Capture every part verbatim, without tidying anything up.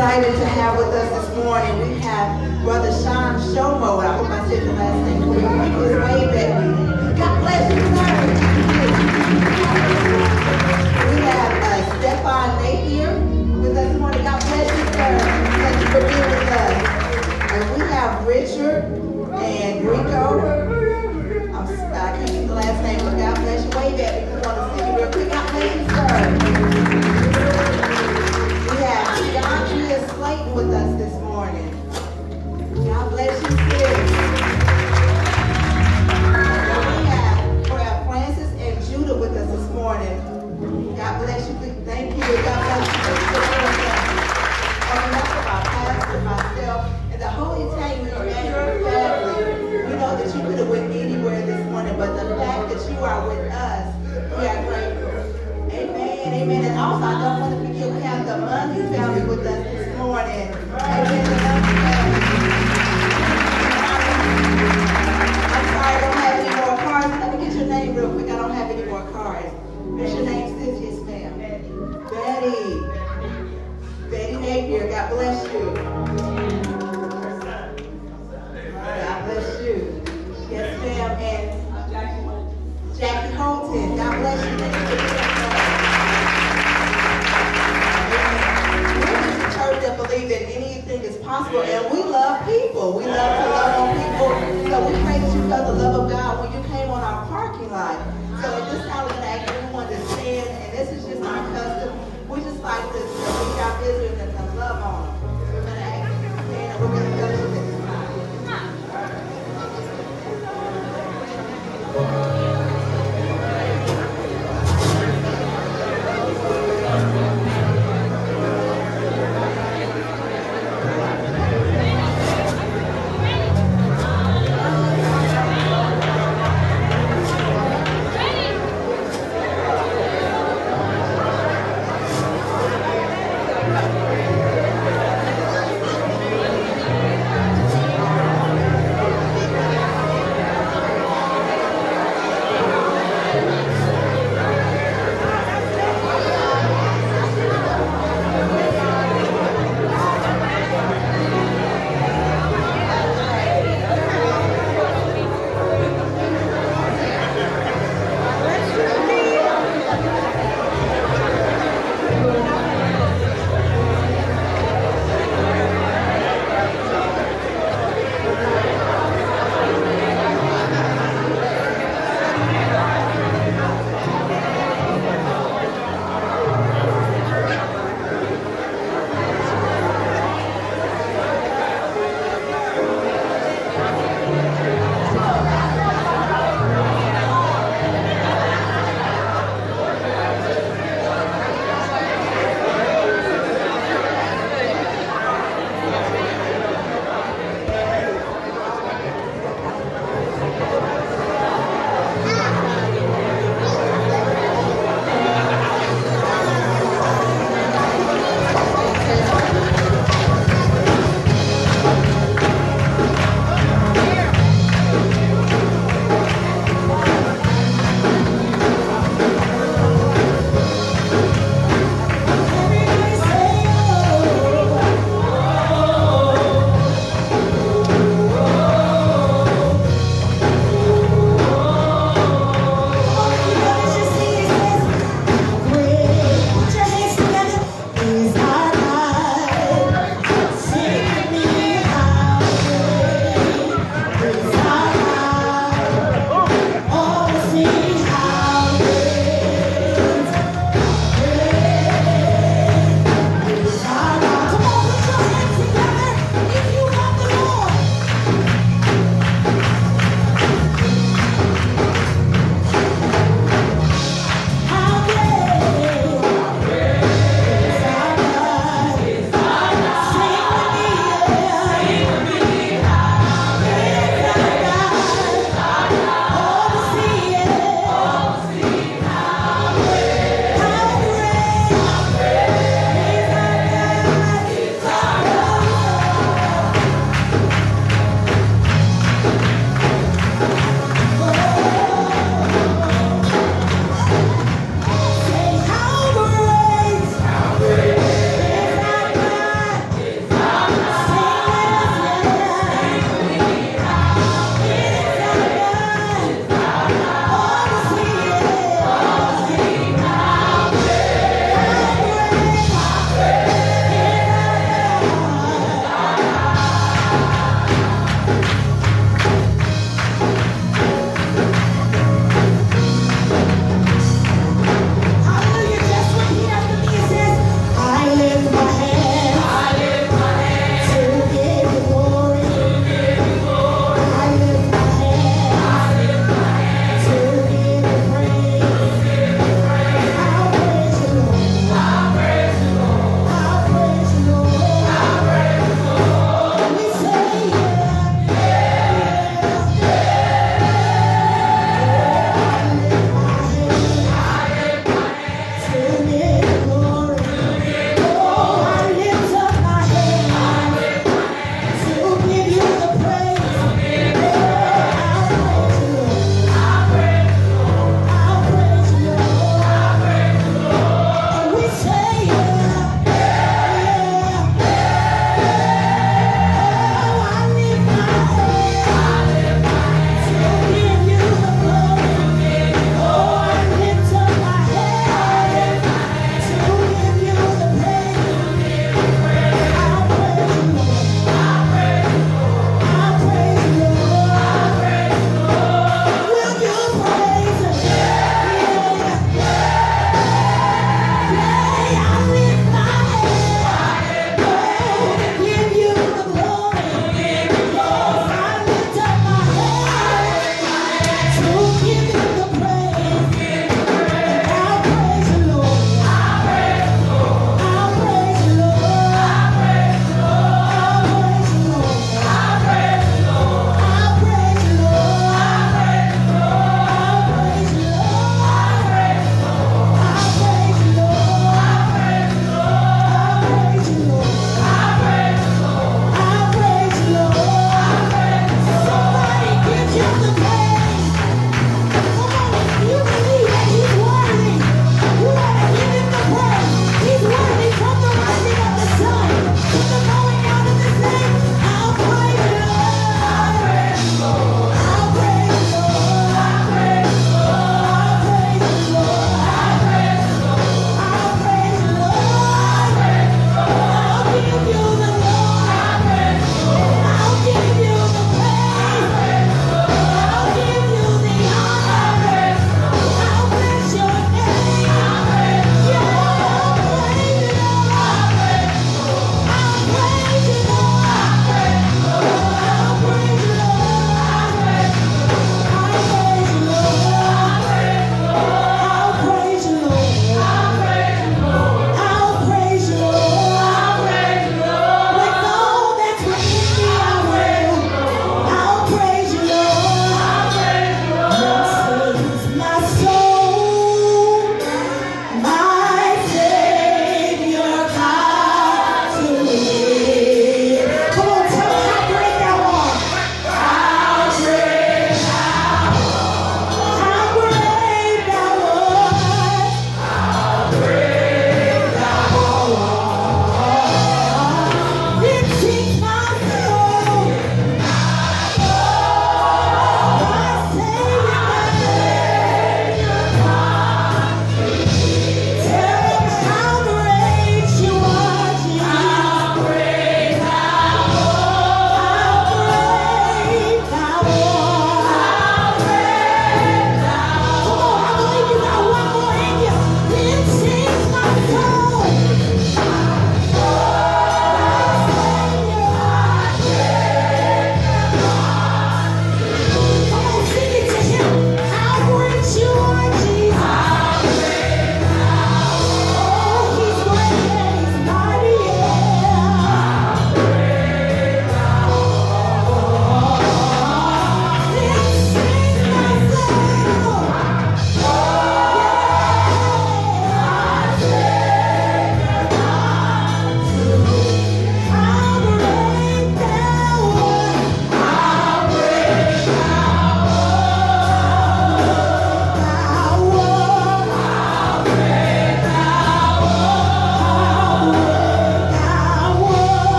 excited to have with us this morning. We have Brother Sean Shomo. I hope I said the last name correctly. He was way back. God bless you, sir. We have uh, Stefan Napier with us this morning. God bless you, sir. Thank you for being with us. And we have Richard and Rico. I'm, I can't get the last name, but God bless you. Way back. We just want to see you real quick. God bless you, sir. We have Andrea Slayton with us this morning. God bless you, sis. And we have, we have Francis and Judah with us this morning. God bless you. Thank you. God bless you. On behalf of our pastor, myself, and the whole entire Emmanuel family, we know that you could have went anywhere this morning, but the fact that you are with us, we are grateful. Amen. Amen. And also, I don't want to forget, we have the Mundy family with us this morning. Amen. The Mundy family. I'm sorry, I don't have any more cards. Let me get your name real quick. I don't have any more cards. What's your name, sis? Yes, ma'am. Betty. Betty Napier. God bless you. God bless you. Yes, ma'am. And Jackie Holton. God bless you. Thank you. That believe that anything is possible, and we love people. We love to love on people. So we pray that you felt the love of God when you came on our parking lot. So at this time, we're going to ask everyone to stand, and this is just our custom. We just like to meet our visitors and to love on them. We're going to ask them to stand, and we're going to fellowship at this time.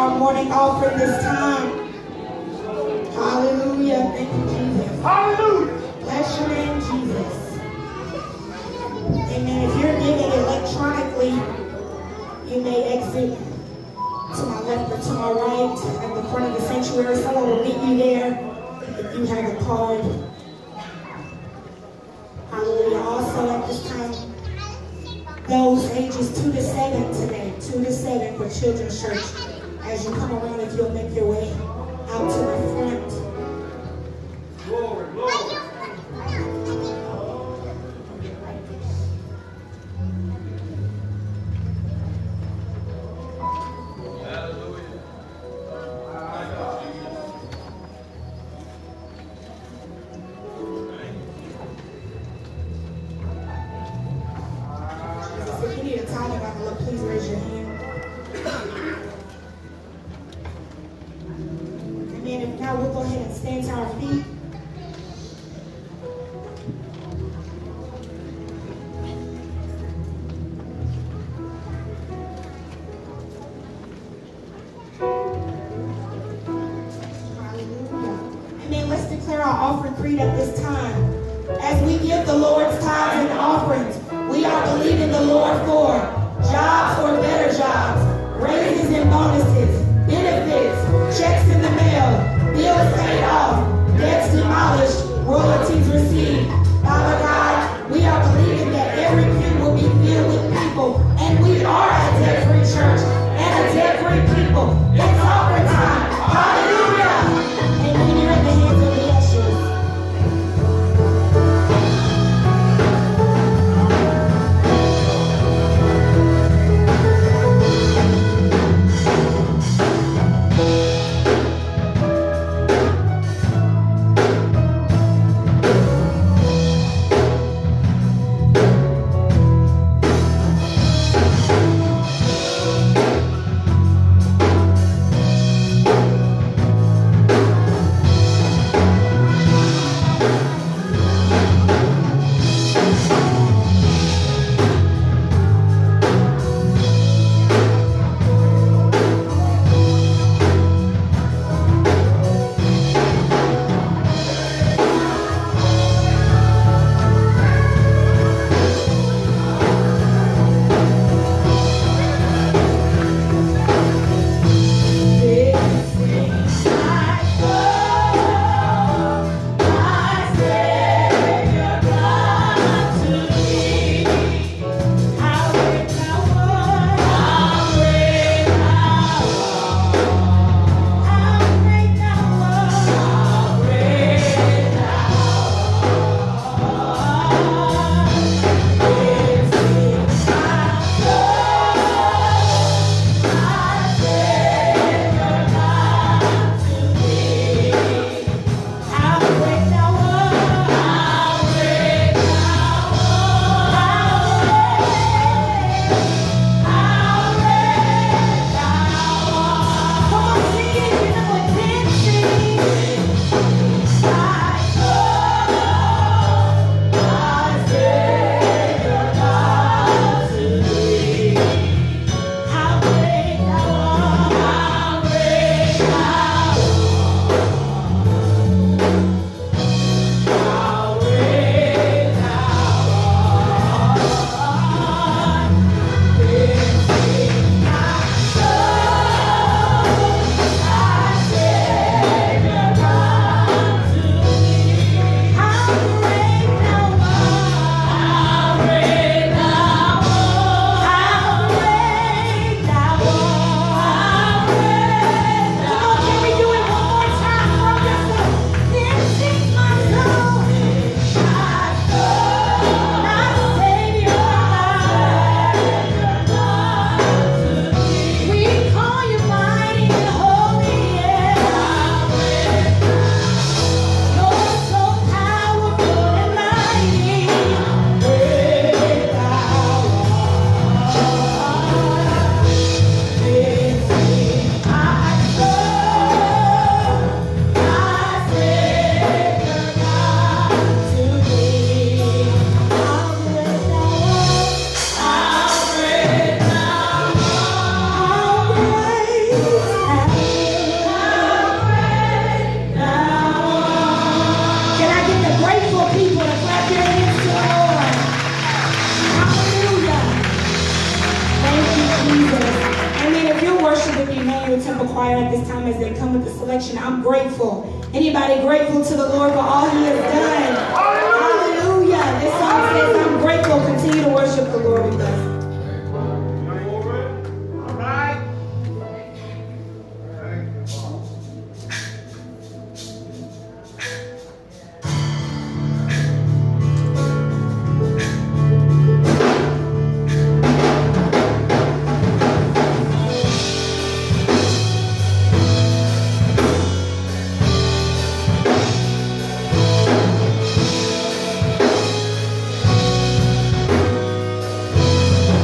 our morning offering this time. Hallelujah. Thank you, Jesus. Hallelujah. Bless your name, Jesus. Amen. If you're giving electronically, you may exit to my left or to my right at the front of the sanctuary. Someone will meet you there if you have a card. Hallelujah. Also at this time, those ages two to seven today, two to seven for Children's Church. As you come around, if you'll make your way out to the front. Glory, glory. Please raise your hand. Amen. If not, we'll go ahead and stand to our feet. Hallelujah. Amen. Let's declare our offering creed at this time. As we give the Lord's tithes and offerings, we are believing the Lord for jobs or better jobs, raises and bonuses, benefits, checks in the mail, bills paid off, debts demolished, royalties received. Father God, we are believing that every pew will be filled with people, and we are a debt-free church and a debt-free people. It's offering time. Hallelujah. And when you're in the hands of the ushers. at this time as they come with the selection. I'm grateful. Anybody grateful to the Lord for all he has done? Hallelujah. This song says, I'm grateful. Continue to worship the Lord with us. All right. Thank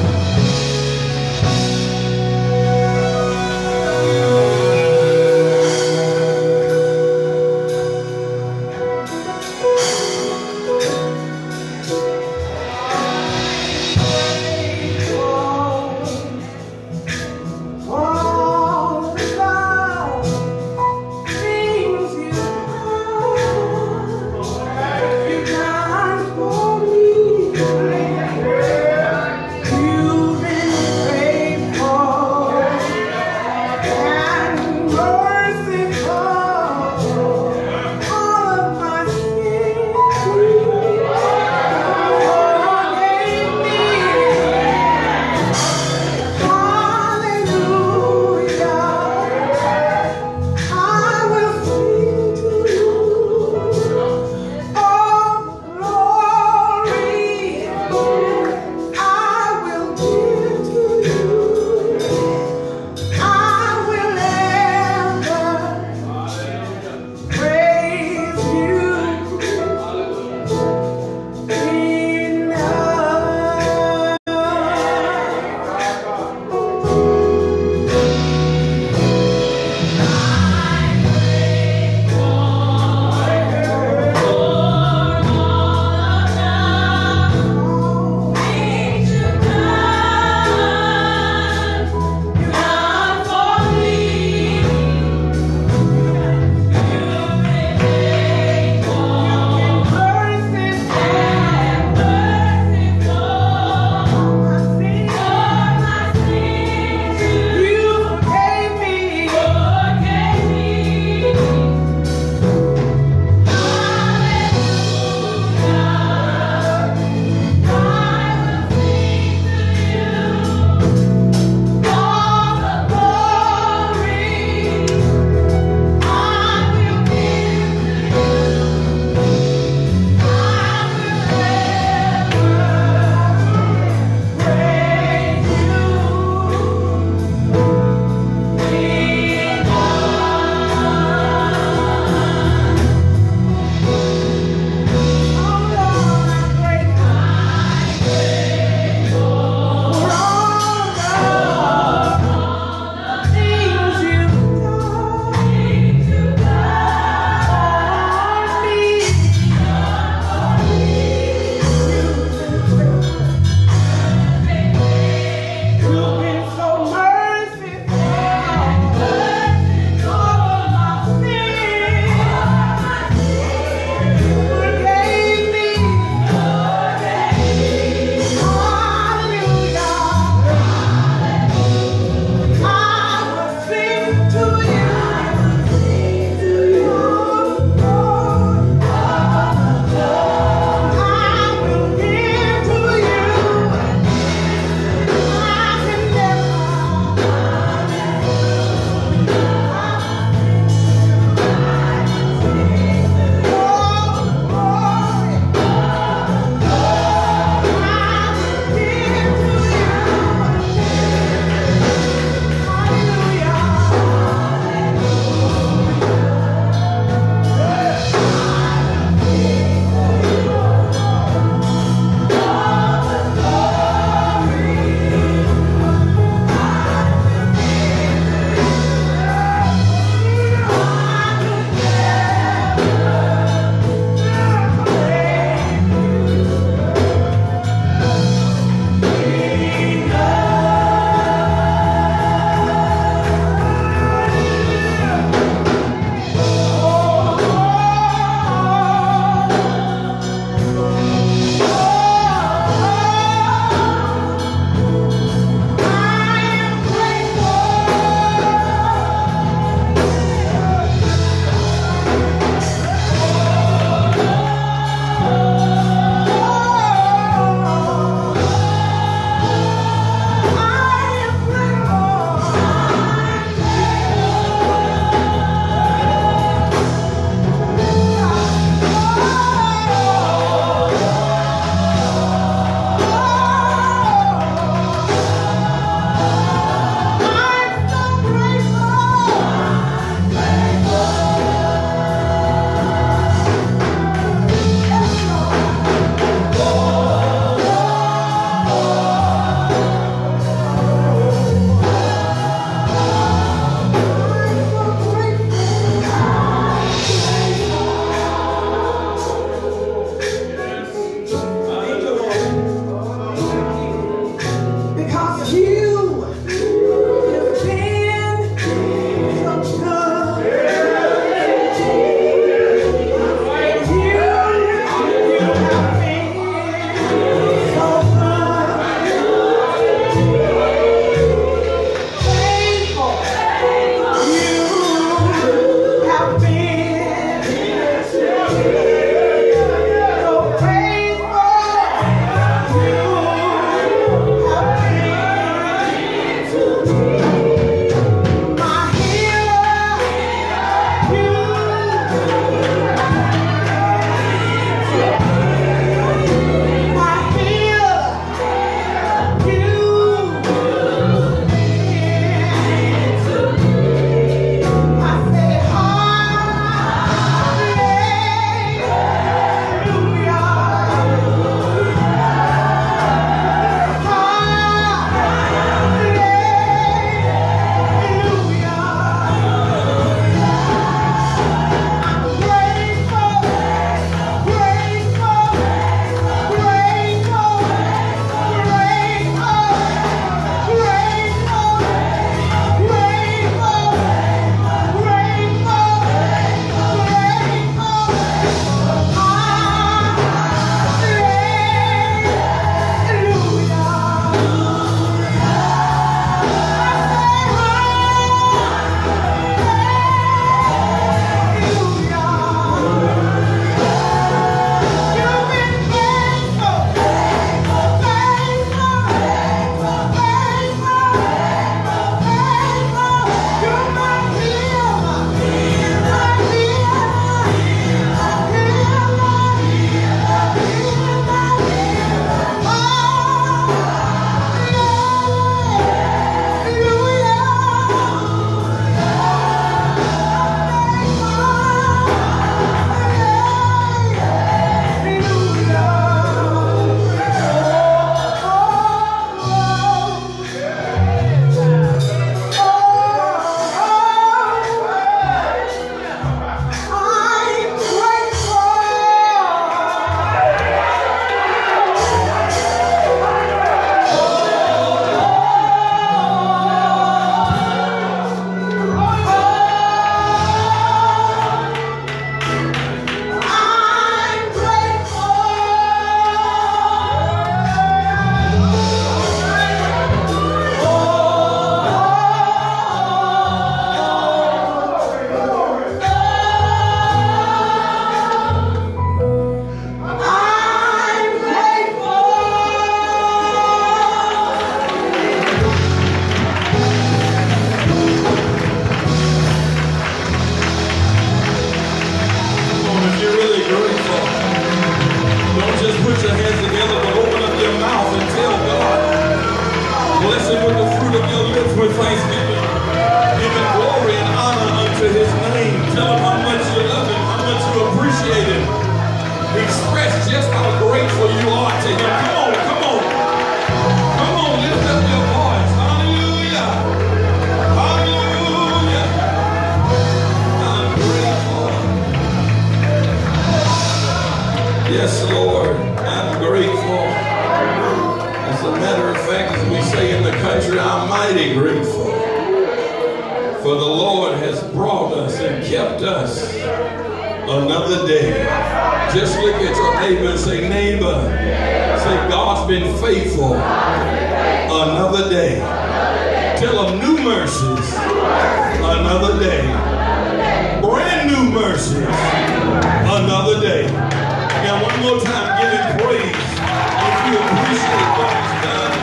has brought us and kept us another day. Just look at your neighbor and say, neighbor, say, God's been faithful another day. Tell them new mercies another day. Brand new mercies another day. Now one more time, give him praise if you appreciate what he's done.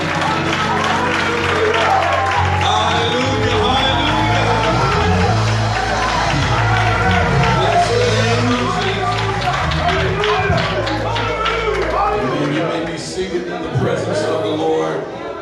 Hallelujah, hallelujah. Bless the name of Jesus. Amen. You may be seated in the presence of the Lord.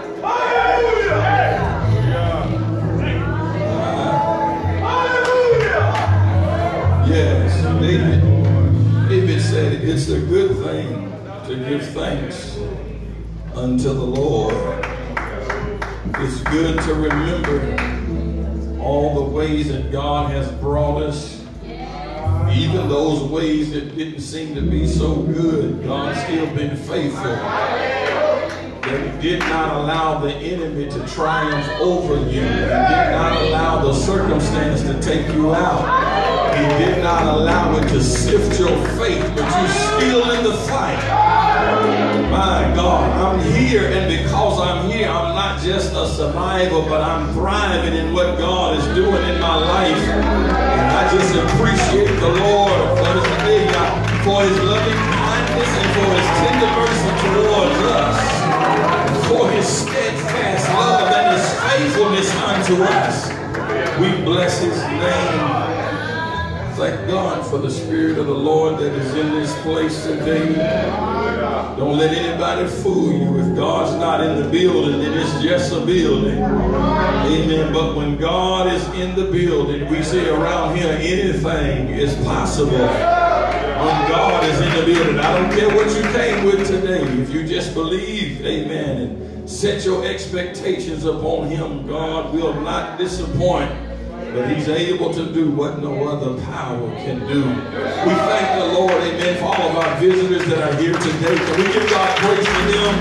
Yes, David, David said it's a good thing to give thanks unto the Lord. It's good to remember all the ways that God has brought us. Even those ways that didn't seem to be so good, God's still been faithful. That he did not allow the enemy to triumph over you. He did not allow the circumstance to take you out. He did not allow it to sift your faith, but you're still in the fight. My God, I'm here, and because I'm here, I'm not just a survivor, but I'm thriving in what God is doing in my life. And I just appreciate the Lord for his, for his loving kindness and for his tender mercy towards us, for his steadfast love and his faithfulness unto us. We bless his name. Thank God for the Spirit of the Lord that is in this place today. Don't let anybody fool you. If God's not in the building, then it's just a building. Amen. But when God is in the building, we say around here, anything is possible. When God is in the building, I don't care what you came with today. If you just believe, amen, and set your expectations upon him, God will not disappoint. But he's able to do what no other power can do. We thank the Lord, amen, for all of our visitors that are here today. Can we give God praise for them?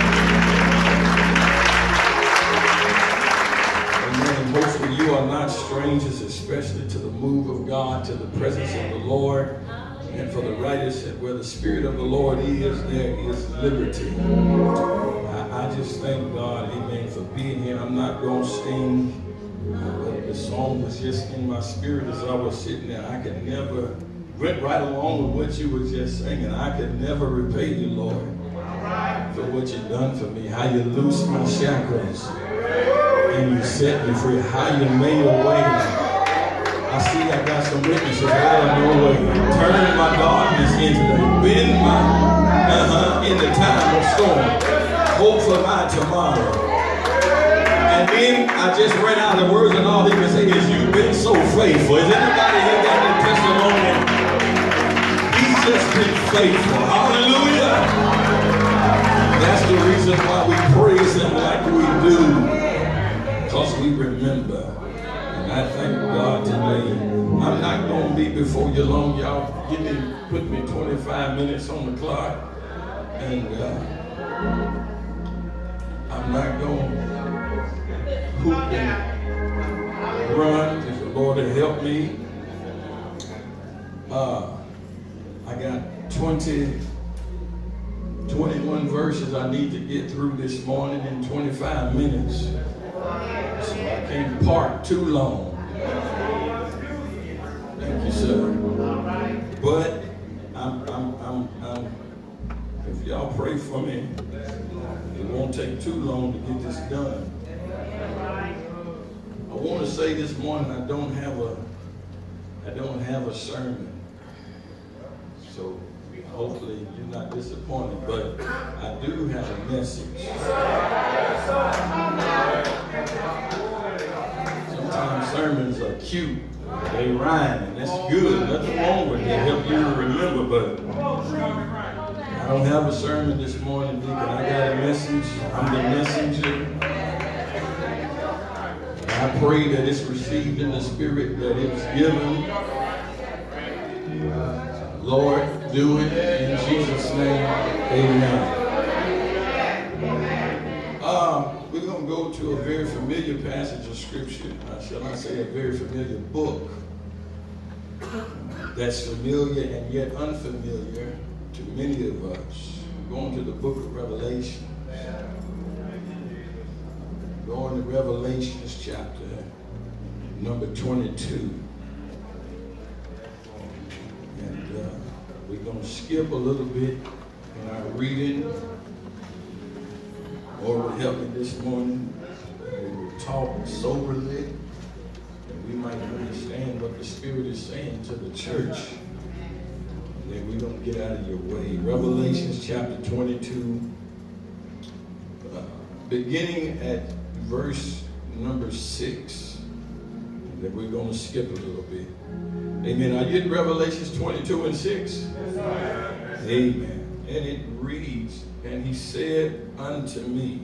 Amen. Most of you are not strangers, especially to the move of God, to the presence of the Lord. And for the writer said, where the Spirit of the Lord is, there is liberty. I, I just thank God, amen, for being here. I'm not going to sing. But the song was just in my spirit as I was sitting there. I could never, went right along with what you were just singing. I could never repay you, Lord, for what you've done for me. How you loosed my shackles and you set me free. How you made a way. I see I got some witnesses out of no way. Turning my darkness into the bend my, uh-huh, in the time of storm. Hope for my tomorrow. And then I just ran out of words, and all he can say is, you've been so faithful. Is anybody here got that testimony? He's just been faithful. Hallelujah. That's the reason why we praise him like we do. Because we remember. And I thank God today. I'm not going to be before you long. Y'all give me, put me twenty-five minutes on the clock. And uh, I'm not going to hoop and run, if the Lord will help me. Uh, I got twenty, twenty-one verses I need to get through this morning in twenty-five minutes. So I can't park too long. Thank you, sir. But I'm, I'm, I'm, I'm, if y'all pray for me, it won't take too long to get this done. I want to say this morning, I don't have a, I don't have a sermon. So hopefully you're not disappointed, but I do have a message. Sometimes sermons are cute, they rhyme, and that's good. Nothing wrong with it. They help you to remember, but I don't have a sermon this morning, Deacon. I got a message. I'm the messenger. I pray that it's received in the spirit that it's given. Lord, do it in Jesus' name. Amen. Uh, we're going to go to a very familiar passage of Scripture. Uh, shall I say a very familiar book that's familiar and yet unfamiliar to many of us. We're going to the book of Revelation. Going to Revelations chapter number twenty-two. And uh, we're going to skip a little bit in our reading. Lord will help me this morning. We will talk soberly, and we might understand what the Spirit is saying to the church. And then we don't get out of your way. Revelations chapter twenty-two, uh, beginning at verse number six. And then we're going to skip a little bit. Amen. Are you in Revelations twenty-two and six? Yes, sir. Amen. And it reads, and he said unto me,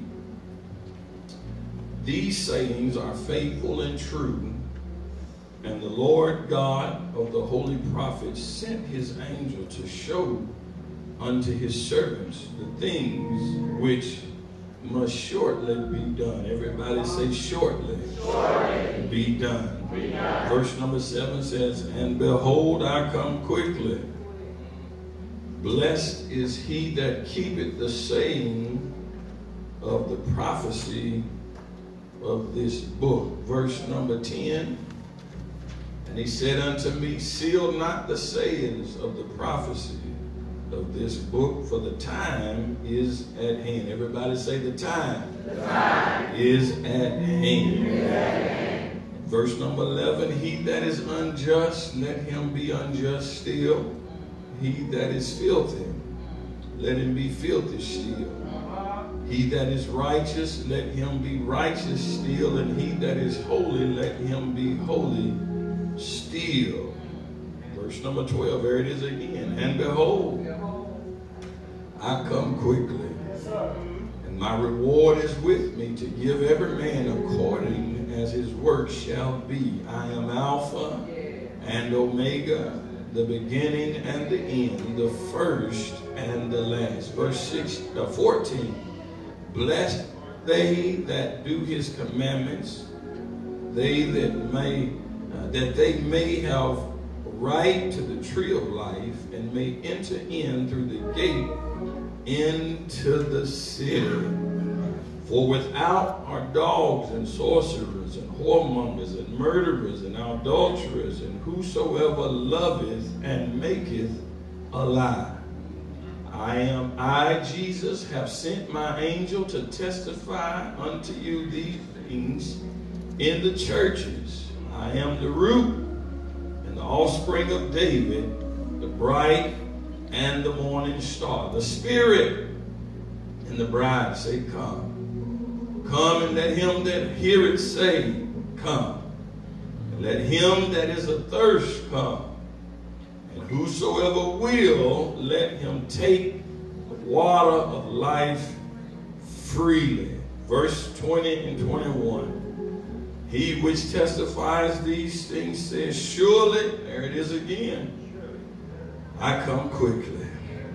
these sayings are faithful and true, and the Lord God of the holy prophets sent his angel to show unto his servants the things which must shortly be done. Everybody say shortly, shortly. Be done. Be done. Verse number seven says, and behold, I come quickly. Blessed is he that keepeth the saying of the prophecy of this book. Verse number ten, and he said unto me, seal not the sayings of the prophecy of this book, for the time is at hand. Everybody say the time, the time is at hand. Is at hand. Verse number eleven, he that is unjust, let him be unjust still. He that is filthy, let him be filthy still. He that is righteous, let him be righteous still. And he that is holy, let him be holy still. Verse number twelve, there it is again. And behold, I come quickly, and my reward is with me to give every man according as his work shall be. I am Alpha and Omega, the beginning and the end, the first and the last. Verse six, uh, fourteen, blessed they that do his commandments, they that may uh, that they may have right to the tree of life, and may enter in through the gate into the city. For without are dogs and sorcerers and whoremongers and murderers and adulterers and whosoever loveth and maketh a lie. I am I, Jesus, have sent my angel to testify unto you these things in the churches. I am the root and the offspring of David, the bright and the morning star. The Spirit and the bride say, come. Come, and let him that heareth say, come. And let him that is athirst come. And whosoever will, let him take the water of life freely. Verse twenty and twenty-one. He which testifies these things says, surely, there it is again, I come quickly.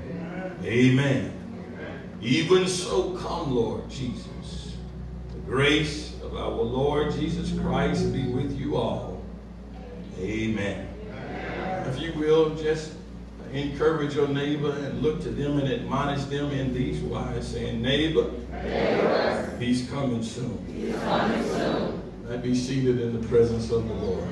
Amen. Even so come, Lord Jesus. The grace of our Lord Jesus Christ be with you all. Amen. If you will, just encourage your neighbor and look to them and admonish them in these wise, saying, neighbor, neighbor, he's coming soon. He's coming soon. Let be seated in the presence of the Lord.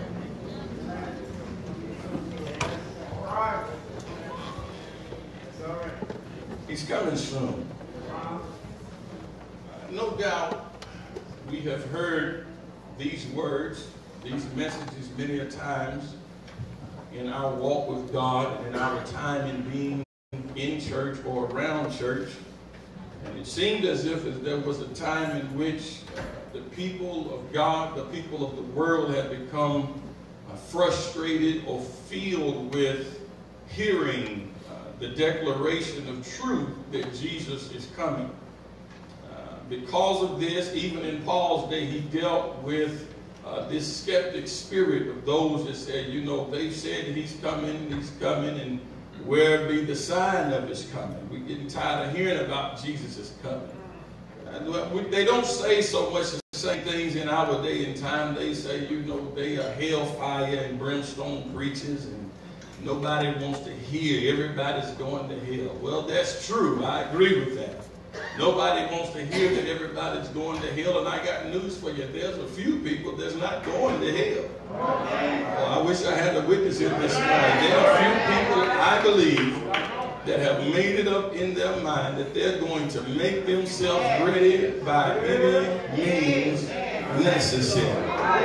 All right. It's all right. He's coming soon. Uh, no doubt we have heard these words, these messages many a times in our walk with God and in our time in being in church or around church. And it seemed as if there was a time in which the people of God, the people of the world had become uh, frustrated or filled with hearing uh, the declaration of truth that Jesus is coming. Uh, because of this, even in Paul's day, he dealt with uh, this skeptic spirit of those that said, you know, they said he's coming, he's coming, and where be the sign of his coming? We're getting tired of hearing about Jesus' coming. They don't say so much the same things in our day and time. They say, you know, they are hellfire and brimstone preachers, and nobody wants to hear. Everybody's going to hell. Well, that's true. I agree with that. Nobody wants to hear that everybody's going to hell, and I got news for you. There's a few people that's not going to hell. Well, I wish I had a witness here this morning. There are a few people, I believe, that have made it up in their mind that they're going to make themselves ready by any means necessary.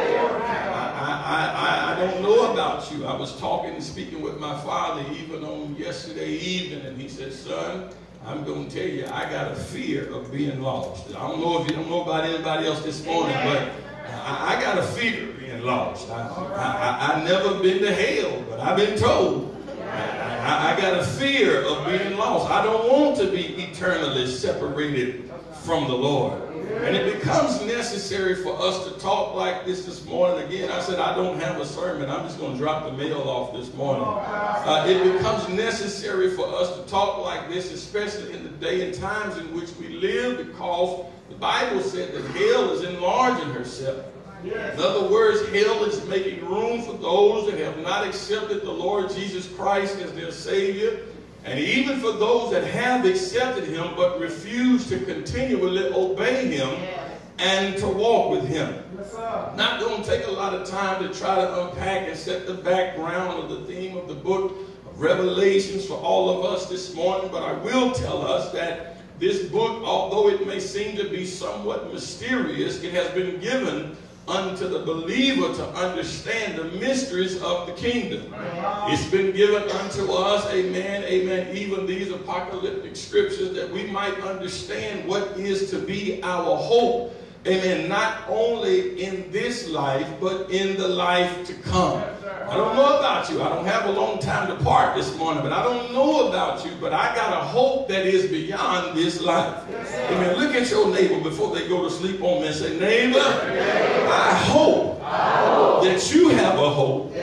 I, I, I don't know about you. I was talking and speaking with my father even on yesterday evening, and he said, son, I'm going to tell you, I got a fear of being lost. I don't know if you don't know about anybody else this morning, but I, I got a fear of being lost. I, I, I, I've never been to hell, but I've been told. I, I got a fear of being lost. I don't want to be eternally separated from the Lord. And it becomes necessary for us to talk like this this morning. Again, I said I don't have a sermon. I'm just going to drop the mail off this morning. Uh, it becomes necessary for us to talk like this, especially in the day and times in which we live, because the Bible said that hell is enlarging herself. In other words, hell is making room for those that have not accepted the Lord Jesus Christ as their Savior. And even for those that have accepted him but refuse to continually obey him and to walk with him. Not going to take a lot of time to try to unpack and set the background of the theme of the book of Revelations for all of us this morning, but I will tell us that this book, although it may seem to be somewhat mysterious, it has been given unto the believer to understand the mysteries of the kingdom. It's been given unto us, amen, amen, even these apocalyptic scriptures, that we might understand what is to be our hope, amen, not only in this life, but in the life to come. I don't know about you. I don't have a long time to part this morning, but I don't know about you, but I got a hope that is beyond this life. Amen. Look at your neighbor before they go to sleep on me and say, neighbor, I hope that you have a hope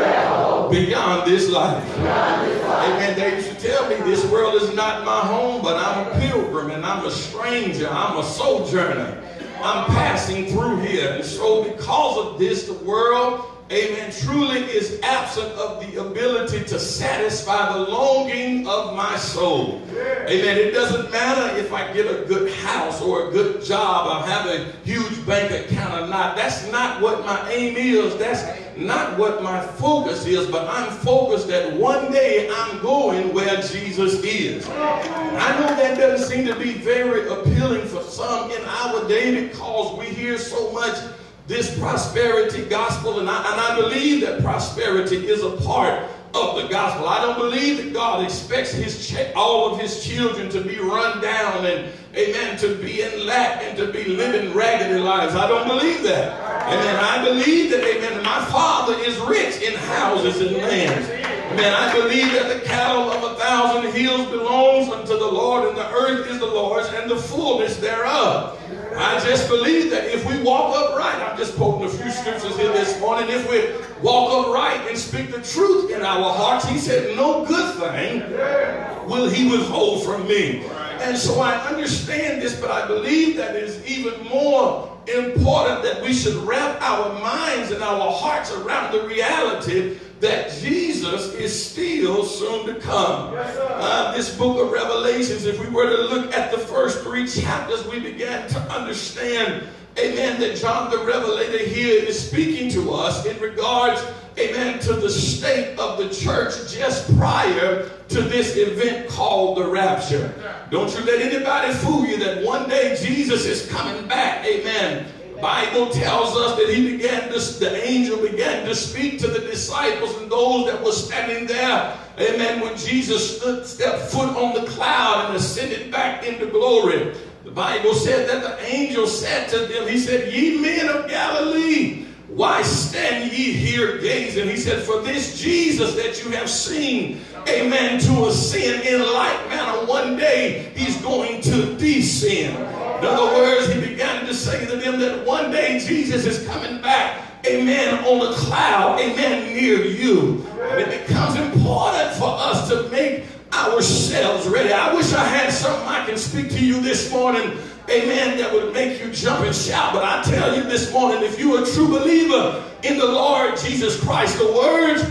beyond this life. Amen. They used to tell me this world is not my home, but I'm a pilgrim and I'm a stranger. I'm a sojourner. I'm passing through here. And so because of this, the world, amen, truly is absent of the ability to satisfy the longing of my soul. Amen. It doesn't matter if I get a good house or a good job or have a huge bank account or not. That's not what my aim is. That's not what my focus is. But I'm focused that one day I'm going where Jesus is. I know that doesn't seem to be very appealing for some in our day, because we hear so much this prosperity gospel, and I, and I believe that prosperity is a part of the gospel. I don't believe that God expects his ch- all of his children to be run down and, amen, to be in lack and to be living raggedy lives. I don't believe that. Amen. I believe that, amen, my Father is rich in houses and lands. Amen. I believe that the cattle of a thousand hills belongs unto the Lord, and the earth is the Lord's, and the fullness thereof. I just believe that if we walk upright, I'm just quoting a few scriptures here this morning, if we walk upright and speak the truth in our hearts, he said, no good thing will he withhold from me. And so I understand this, but I believe that it is even more important that we should wrap our minds and our hearts around the reality that Jesus is still soon to come. Uh, this book of Revelations, if we were to look at the first three chapters, we began to understand, amen, that John the Revelator here is speaking to us in regards, amen, to the state of the church just prior to this event called the rapture. Don't you let anybody fool you that one day Jesus is coming back, amen. The Bible tells us that he began to, the angel began to speak to the disciples and those that were standing there. Amen. When Jesus stood, stepped foot on the cloud and ascended back into glory. The Bible said that the angel said to them, he said, ye men of Galilee, why stand ye here gazing? He said, for this Jesus that you have seen, amen, to ascend in like manner, one day he's going to descend. In other words, he began to say to them that one day Jesus is coming back, amen, on a cloud, amen, near you. And it becomes important for us to make ourselves ready. I wish I had something I can speak to you this morning, amen, that would make you jump and shout. But I tell you this morning, if you're a true believer in the Lord Jesus Christ, the words of the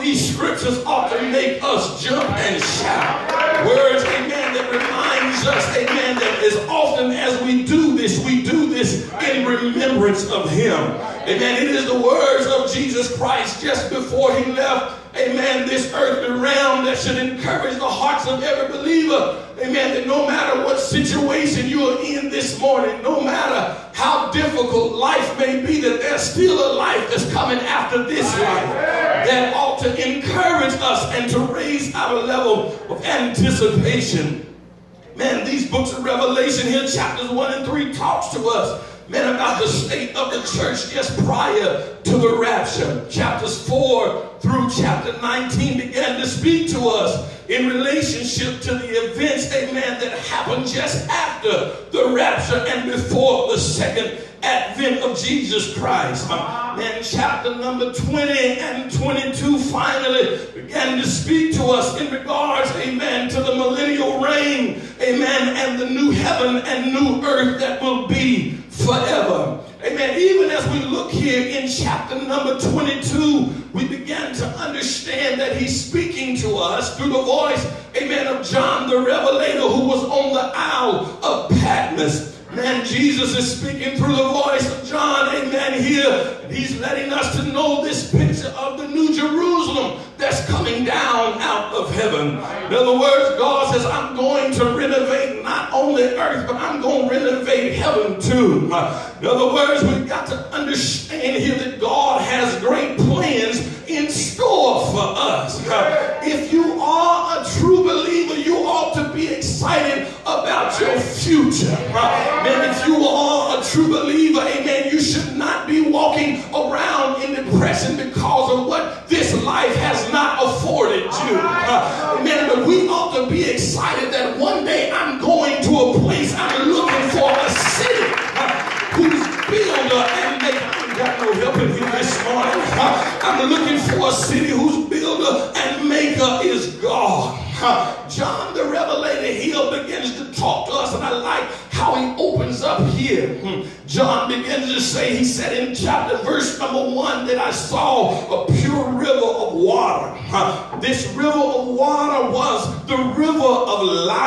these scriptures ought to make us jump and shout. Words, amen, that reminds us, amen, that as often as we do this, we do this in remembrance of him. Amen. It is the words of Jesus Christ just before he left, amen, this earthly realm that should encourage the hearts of every believer. Amen. That no matter what situation you are in this morning, no matter how difficult life may be, that there's still a life that's coming after this life that ought to encourage us and to raise our level of anticipation. Man, these books of Revelation here, chapters one and three, talks to us, man, about the state of the church just prior to the rapture. Chapters four through chapter nineteen began to speak to us in relationship to the events, amen, that happened just after the rapture and before the second advent of Jesus Christ. Um, then chapter number twenty and twenty-two finally began to speak to us in regards, amen, to the millennial reign, amen, and the new heaven and new earth that will be forever. Amen. Even as we look here in chapter number twenty-two, we began to understand that he's speaking to us through the voice, amen, of John the Revelator, who was on the Isle of Patmos. Man, Jesus is speaking through the voice of John, amen, here. And he's letting us to know this picture of the New Jerusalem that's coming down out of heaven. In other words, God says, I'm going to renovate not only earth, but I'm going to renovate heaven too. In other words, we've got to understand here that God has great plans in store for us. If you are a true believer, you ought to be excited about your future. Man, if you are a true believer, amen, you should not be walking around in depression because of what this life has not afforded you. Amen, but we ought to be excited that one day I'm going to a place, I'm looking for a city whose builder and maker, I got no help in here this morning. I'm looking for a city whose builder and maker is God. John the Revelator here begins to talk to us, and I like how he opens up here. John begins to say, he said in chapter verse number one, that I saw a pure river of water. This river of water was the river of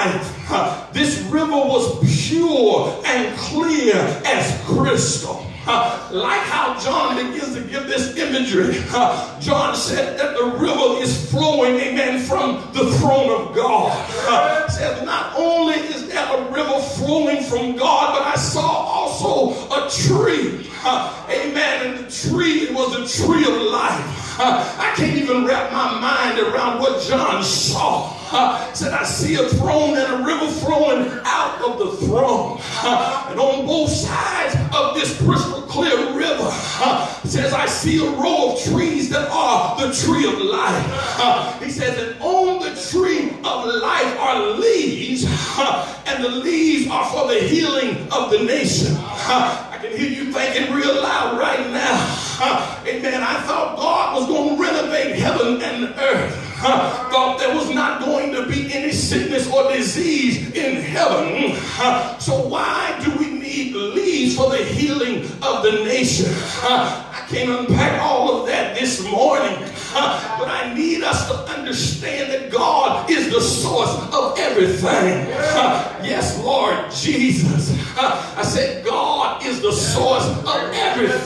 life. This river was pure and clear as crystal. Uh, like how John begins to give this imagery. Uh, John said that the river is flowing, amen, from the throne of God. Uh, says not only is there a river flowing from God, but I saw also a tree. Uh, amen. And the tree was the tree of life. Uh, I can't even wrap my mind around what John saw. Uh, said I see a throne and a river flowing out of the throne. Uh, and on both sides of this crystal clear river, uh, says I see a row of trees that are the tree of life. Uh, he says that on the tree of life are leaves, uh, and the leaves are for the healing of the nation. Uh, I can hear you thinking real loud right now. Uh, amen. I thought God was going to renovate heaven and earth. Uh, thought there was not going to be any sickness or disease in heaven. Uh, so why do we need leaves for the healing of the nation? Uh, I can't unpack all of that this morning, uh, but I need us to understand that God is the source of everything. Uh, yes, Lord Jesus. Uh, I said God is the source of everything.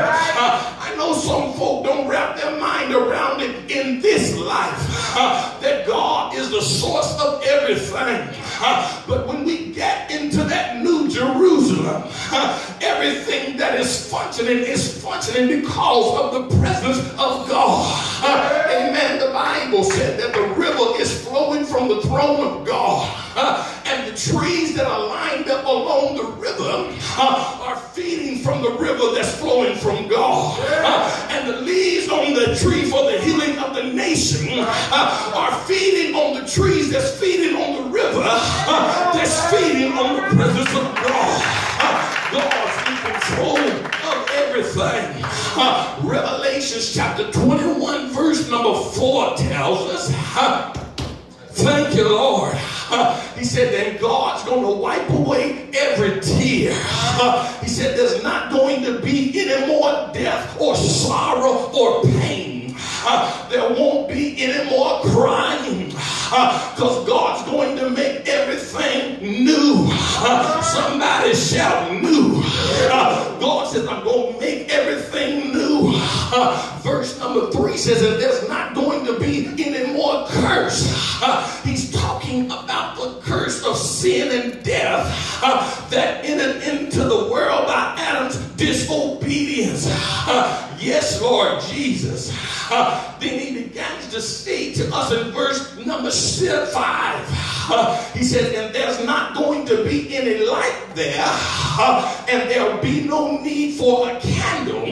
Uh, I know some folk don't wrap their mind around it in this life, uh, that God is the source of everything. Uh, but when we get into that new Jerusalem, uh, everything that is functioning is functioning because of the presence of God. Uh, amen. The Bible said that the river is flowing from the throne of God. Uh, and the trees that are lined up along the river uh, are feeding from the river that's flowing from God. Uh, and the leaves on the tree for the healing of the nation uh, are feeding on the trees that's feeding on the river uh, that's feeding on the presence of God. Uh, God's in control of everything. Uh, Revelation chapter twenty-one verse number four tells us, uh, thank you, Lord. Uh, he said that God's going to wipe away every tear. Uh, he said there's not going to be any more death or sorrow or pain. uh, there won't be any more crying, because uh, God's going to make everything new. Uh, somebody shout new. Uh, God says, I'm going to make everything new. Uh, verse number three says that there's not going to be any more curse. Uh, he's talking about the curse of sin and death uh, that entered into the world by Adam's disobedience. Uh, yes, Lord Jesus. Uh, then he begins to say to us in verse number five, uh, he says, and there's not going to be any light there, uh, and there'll be no need for a candle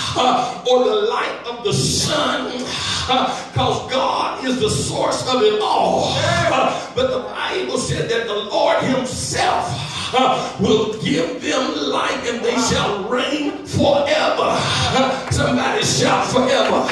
uh, or the light of the sun, because uh, God is the source of it all. Uh, but the Bible said that the Lord himself uh, will give them light, and they shall reign forever. Uh, somebody shout forever.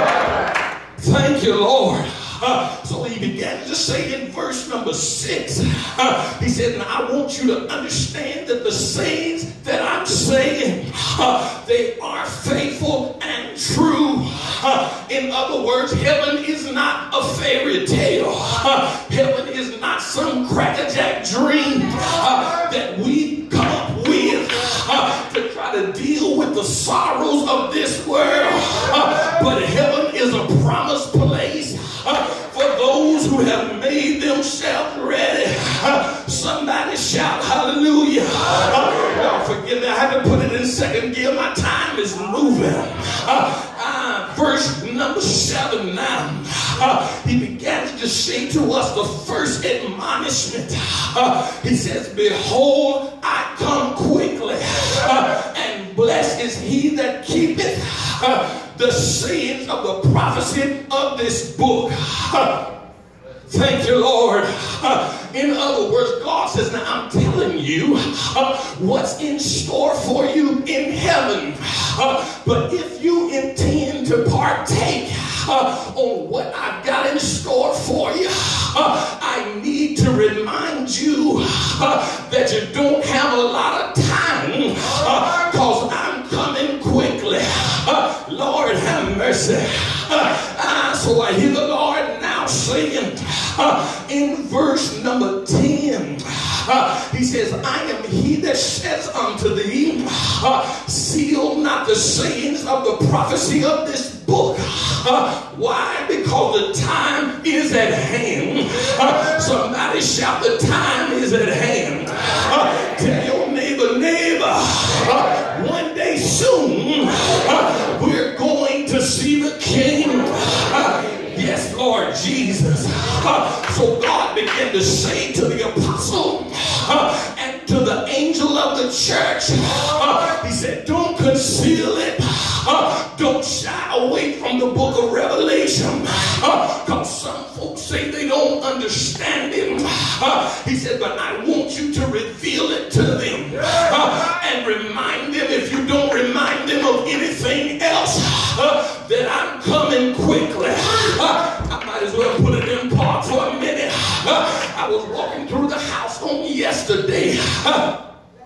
Uh, thank you, Lord. Uh, so he began to say in verse number six, uh, he said, and I want you to understand that the sayings that I'm saying, uh, they are faithful and true. Uh, in other words, heaven is not a fairy tale. Uh, heaven is not some crackerjack dream uh, that we come up with uh, to try to deal with the sorrows of this world. Uh, but heaven is a promised place Uh, for those who have made themselves ready. Uh, somebody shout hallelujah. Uh, y'all forgive me, I had to put it in second gear. My time is moving. Uh, uh, verse number seven now. Uh, he began to say to us the first admonishment. Uh, he says, behold, I come quickly, uh, and blessed is he that keepeth uh, the sayings of the prophecy of this book. Thank you, Lord. In other words, God says, now I'm telling you what's in store for you in heaven. But if you intend to partake on what I've got in store for you, I need to remind you that you don't have a lot of time, because I'm coming quickly. Lord have mercy. Uh, so I hear the Lord now saying uh, in verse number ten, uh, he says, I am he that says unto thee, uh, seal not the sayings of the prophecy of this book. Uh, why? Because the time is at hand. Uh, somebody shout, the time is at hand. Uh, tell your neighbor, neighbor, uh, one day soon, uh, we're going to see the King. Uh, yes, Lord Jesus. Uh, so God began to say to the apostle uh, and to the angel of the church, uh, he said, don't conceal it. Uh, don't shy away from the book of Revelation, because uh, some folks say they don't understand it. Uh, he said, but I want you to reveal it to them uh, and remind them, if you don't remind them of anything else, uh, that I'm coming quickly. Uh, I might as well put it in park for a minute. Uh, I was walking through the house on yesterday. Uh,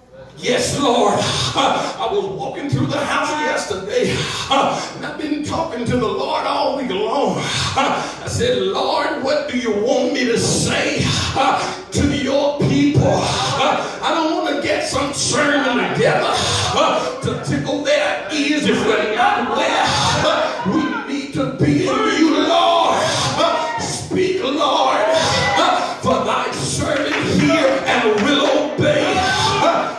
Yes, Lord. Uh, I was walking through the house yesterday, uh, and I've been talking to the Lord all week long. Uh, I said, Lord, what do you want me to say uh, to your people? Uh, I don't want to get some sermon together uh, to tickle their ears if we're not where uh, we need to be in you, Lord. Uh, speak, Lord, uh, for thy servant here and will obey. Uh,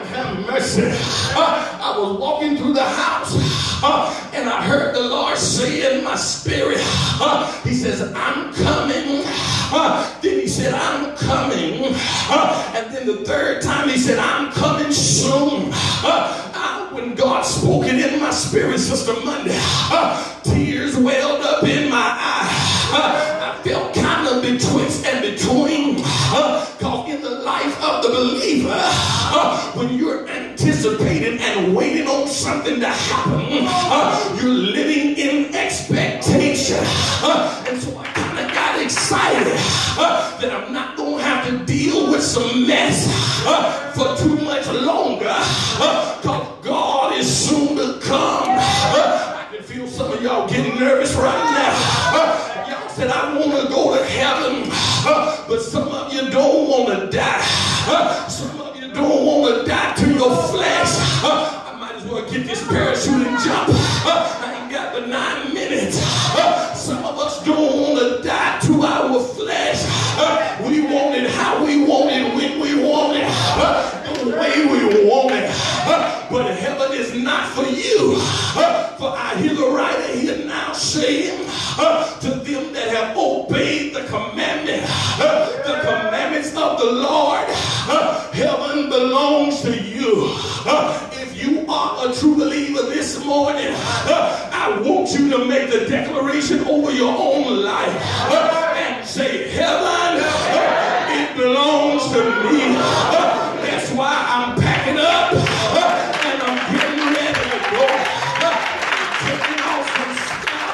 Mercy. Uh, I was walking through the house uh, and I heard the Lord say in my spirit, uh, he says, I'm coming. Uh, then he said, I'm coming. Uh, and then the third time he said, I'm coming soon. Uh, I, when God spoke it in my spirit, Sister Monday, uh, tears welled up in my eyes. Uh, I felt kind of betwixt and between, because uh, in the life of the believer, uh, when you're anticipating and waiting on something to happen, uh, you're living in expectation. Uh, and so I kind of got excited uh, that I'm not going to have to deal with some mess uh, for too much longer, because uh, God is soon to come. Uh, I can feel some of y'all Y'all getting nervous right now. Y'all said, I want to go to heaven, but some of you don't want to die. Some of you don't want to die to your flesh. I might as well get this parachute and jump. I ain't got the nine minutes. Some of us don't want to die to our flesh. We want it how we want it, when we want it, the way we want it. But heaven is not for you. For I hear the writer here now saying, to them that have obeyed the commandment, the commandments of the Lord, heaven belongs to you. If you are a true believer this morning, I want you to make the declaration over your own life and say, heaven, it belongs to me. That's why I'm packing up and I'm getting ready to go. Taking off some stuff.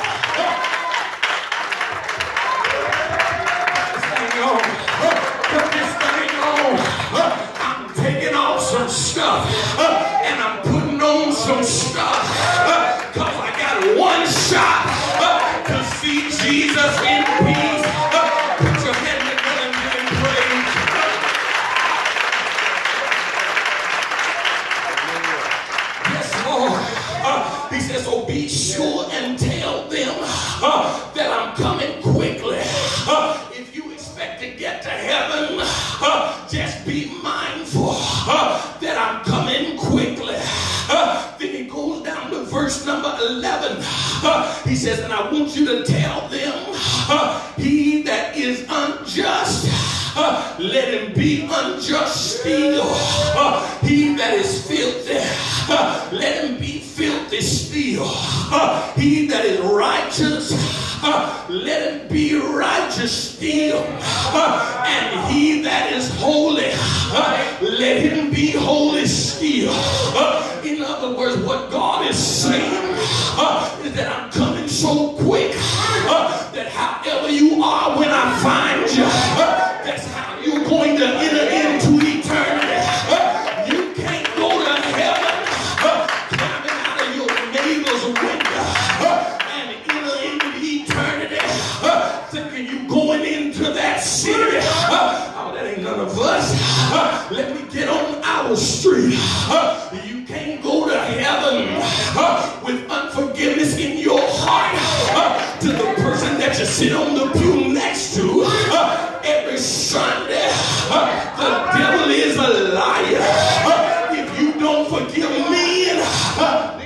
This thing on. Put this thing on. I'm taking off some stuff and I'm putting on some stuff because I got one shot to see Jesus in peace. Put your hand together and give him praise. Yes, Lord. Uh, he says, so be sure and tell them uh, that I'm coming quickly. Uh, if you expect to get to heaven, uh, just be mindful uh, that I'm coming quickly. Uh, then he goes down to verse number eleven. Uh, he says, and I want you to tell them, uh, he that is unjust, uh, let him be unjust still. Uh, he that is filthy, uh, let him be filthy still. Uh, he that is righteous, uh, let him be righteous still. Uh, and he that is holy, uh, let him be holy still. Uh, in other words, what God is saying uh, is that I'm coming so quick uh, that however you are when I find you, uh, that's how you're going to enter into eternity. Uh, you can't go to heaven uh, climbing out of your neighbor's window uh, and enter into eternity uh, thinking you're going into that city. Uh, oh, that ain't none of us. Uh, let me get on our street. Uh, you can't go to heaven uh, with unforgiveness in your heart uh, to the person that you sit on the pew next to uh, every Sunday. Uh, the devil is a liar. Uh, if you don't forgive men, uh,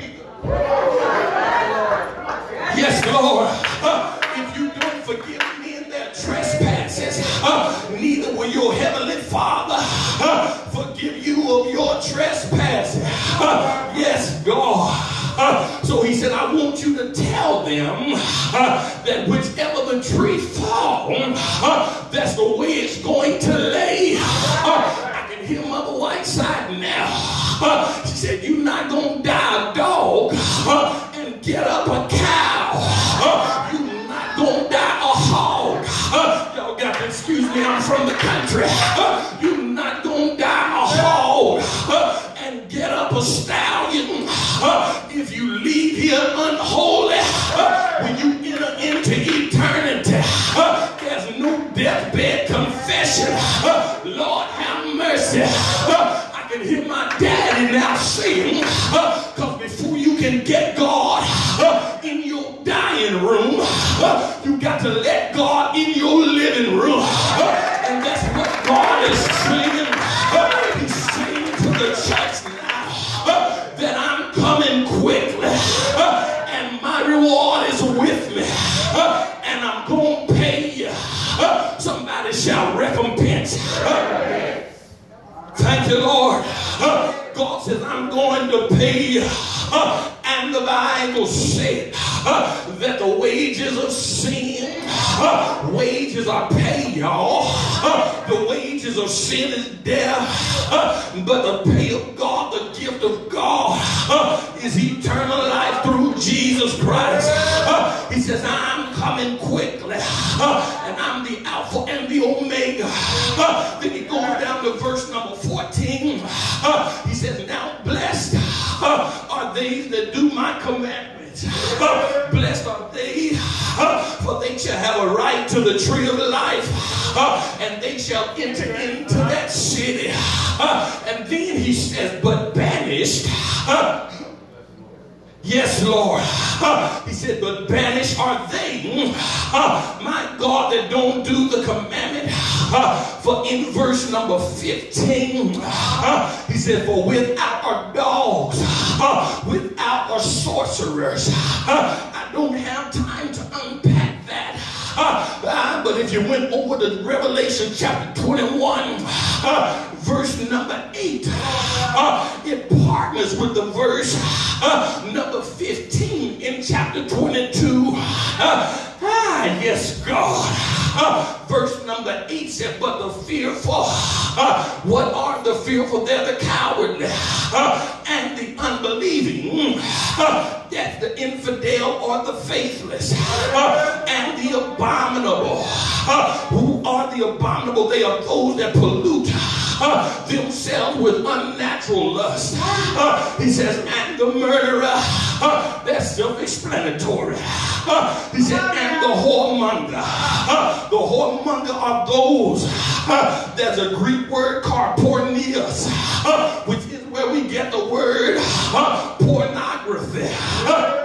yes, Lord, uh, if you don't forgive men their trespasses, uh, neither will your heavenly Father uh, forgive you of your trespasses. Uh, yes, God. Uh, so he said, I want you to tell them uh, that whichever the tree fall, uh, that's the way it's going to lay. Uh, I can hear Mother Whiteside now. Uh, she said, you're not going to die a dog uh, and get up a cow. Uh, you're not going to die a hog. Uh, y'all got to excuse me, I'm from the country. Uh, you're not going to die a hog uh, and get up a stallion. Uh, if you leave here unholy, uh, when you enter into eternity, uh, there's no deathbed confession. Uh, Lord have mercy. Uh, I can hear my daddy now saying, because uh, before you can get God uh, in your dying room, uh, you got to let God in your living room. Uh, and that's what God is saying. Uh, he's saying to the church now uh, that I'm coming quickly uh, and my reward is with me uh, and I'm going to pay you. Uh, somebody shout recompense. Uh, thank you, Lord. Uh, God says, I'm going to pay you. Uh, and the Bible said uh, that the wages of sin, uh, wages are paid, y'all. Uh, the wages of sin is death, uh, but the pay of God, the gift of God, uh, is eternal life through Jesus Christ. Uh, he says, I'm coming quickly, uh, and I'm the Alpha and the Omega. Uh, then he goes down to verse number fourteen. Uh, he says, now blessed uh, are they that do my commandments. Uh, blessed are shall have a right to the tree of life, uh, and they shall enter into that city. Uh, and then he says, but banished. Uh, Yes, Lord. Uh, he said, but banished are they, uh, my God, that don't do the commandment. Uh, for in verse number fifteen, uh, he said, for without are dogs, uh, without are sorcerers. Uh, I don't have time to unpack that. Uh, uh, but if you went over to Revelation chapter twenty-one, uh, verse number eight, uh, it partners with the verse uh, number fifteen in chapter twenty-two. Uh, ah, yes, God. Uh, verse number eight said, but the fearful, uh, what are the fearful? They're the cowardly uh, and the unbelieving. Uh, that's the infidel or the faithless, uh, and the abominable. Uh, who are the abominable? They are those that pollute uh, themselves with unnatural lust. Uh, he says, and the murderer. Uh, that's self-explanatory. Uh, he said, and the whoremonger. Uh, the whoremonger are those. Uh, there's a Greek word called porneus, uh, which is where we get the word uh, pornography. Uh,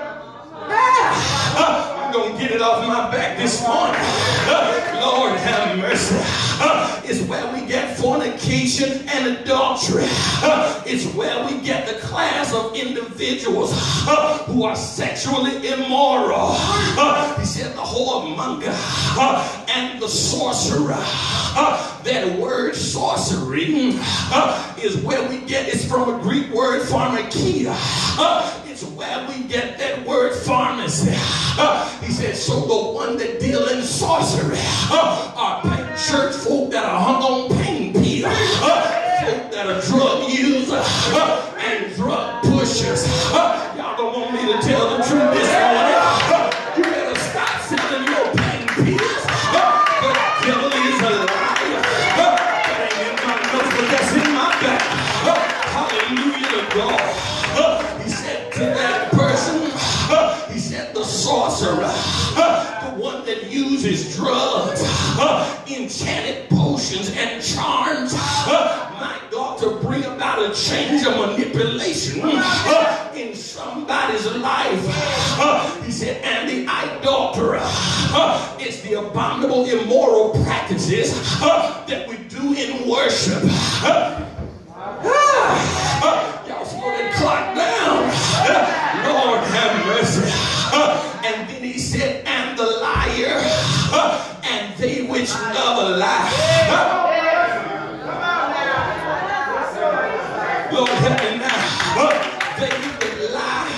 ah, I'm going to get it off my back this morning. Uh, Lord have mercy. Uh, it's where we get fornication and adultery. Uh, it's where we get the class of individuals uh, who are sexually immoral. Uh, he said the whoremonger uh, and the sorcerer. Uh, that word sorcery uh, is where we get, it's from a Greek word pharmakia. Uh, it's where we get that word pharmacy. Uh, he said, so the one that deal in sorcery uh, are church folk that are hung on pain pills, uh, folk that are drug users uh, and drug pushers. Uh, y'all don't want me to tell the truth this morning. Uh, you better stop selling your pain pills. Uh, the devil is a liar. Uh, that ain't in my notes, but that's in my back. Uh, hallelujah to God. Uh, he said to that person, uh, he said the sorcerer, uh, the one that uses drugs, uh, enchanted potions and charms, uh, my God, to bring about a change of manipulation uh, in somebody's life. Uh, he said, and the adulterer, uh, it's the abominable, immoral practices uh, that we do in worship. Uh, uh, y'all slow that clock down. Uh, Lord have mercy. Uh, and then he said, and the liar, uh, and they which love a lie. Uh, Lord help me now. Uh, they that lie.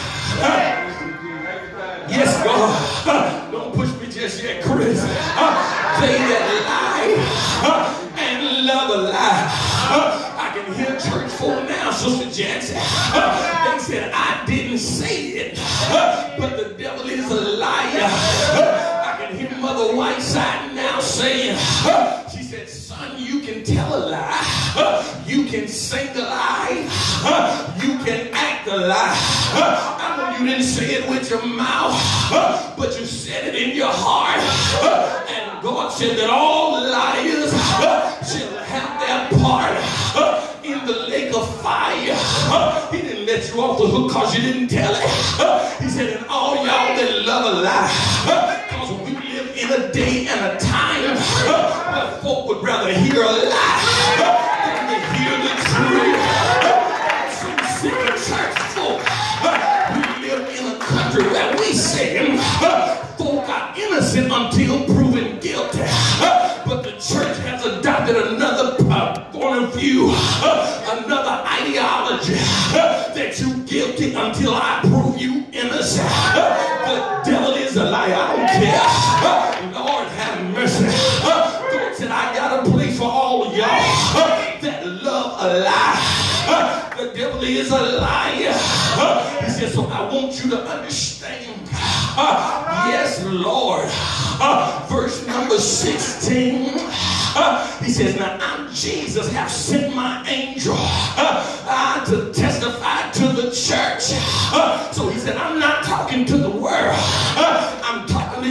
Uh, yes, God. Uh, don't push me just yet, Chris. Uh, they that lie uh, and love a lie. Uh, I can hear church folk now, Sister Jansen. Uh, they said, I didn't say it, uh, but the devil is a liar. Uh, I can hear Mother Whiteside now saying, uh, she said, son, you can tell a lie. Uh, you can sing a lie. Uh, you can act a lie. Uh, I know you didn't say it with your mouth, uh, but you said it in your heart. Uh, and God said that all liars uh, shall have their part uh, in the lake of fire. Uh, he didn't let you off the hook because you didn't tell it. Uh, he said, and all y'all that love a lie, because uh, we live in a day and a time uh, where folk would rather hear a lie uh, than to hear the truth. Uh, some sick church folk. Uh, we live in a country where we say uh, folk are innocent until proven guilty. Uh, but the church has adopted another uh, point of view, uh, another ideology, uh, that you're guilty until I prove you innocent. Uh, the devil is a liar. I don't care. Uh, Lord have mercy. Uh, God said, I got a place for all of y'all uh, that love a lie. Uh, the devil is a liar. Uh, he said, so I want you to understand. Uh, yes, Lord. Uh, verse number sixteen. Uh, he says, now I'm Jesus, have sent my angel uh, uh, to testify to the church. Uh, so he said, I'm not talking to the world. Uh, I'm talking to y'all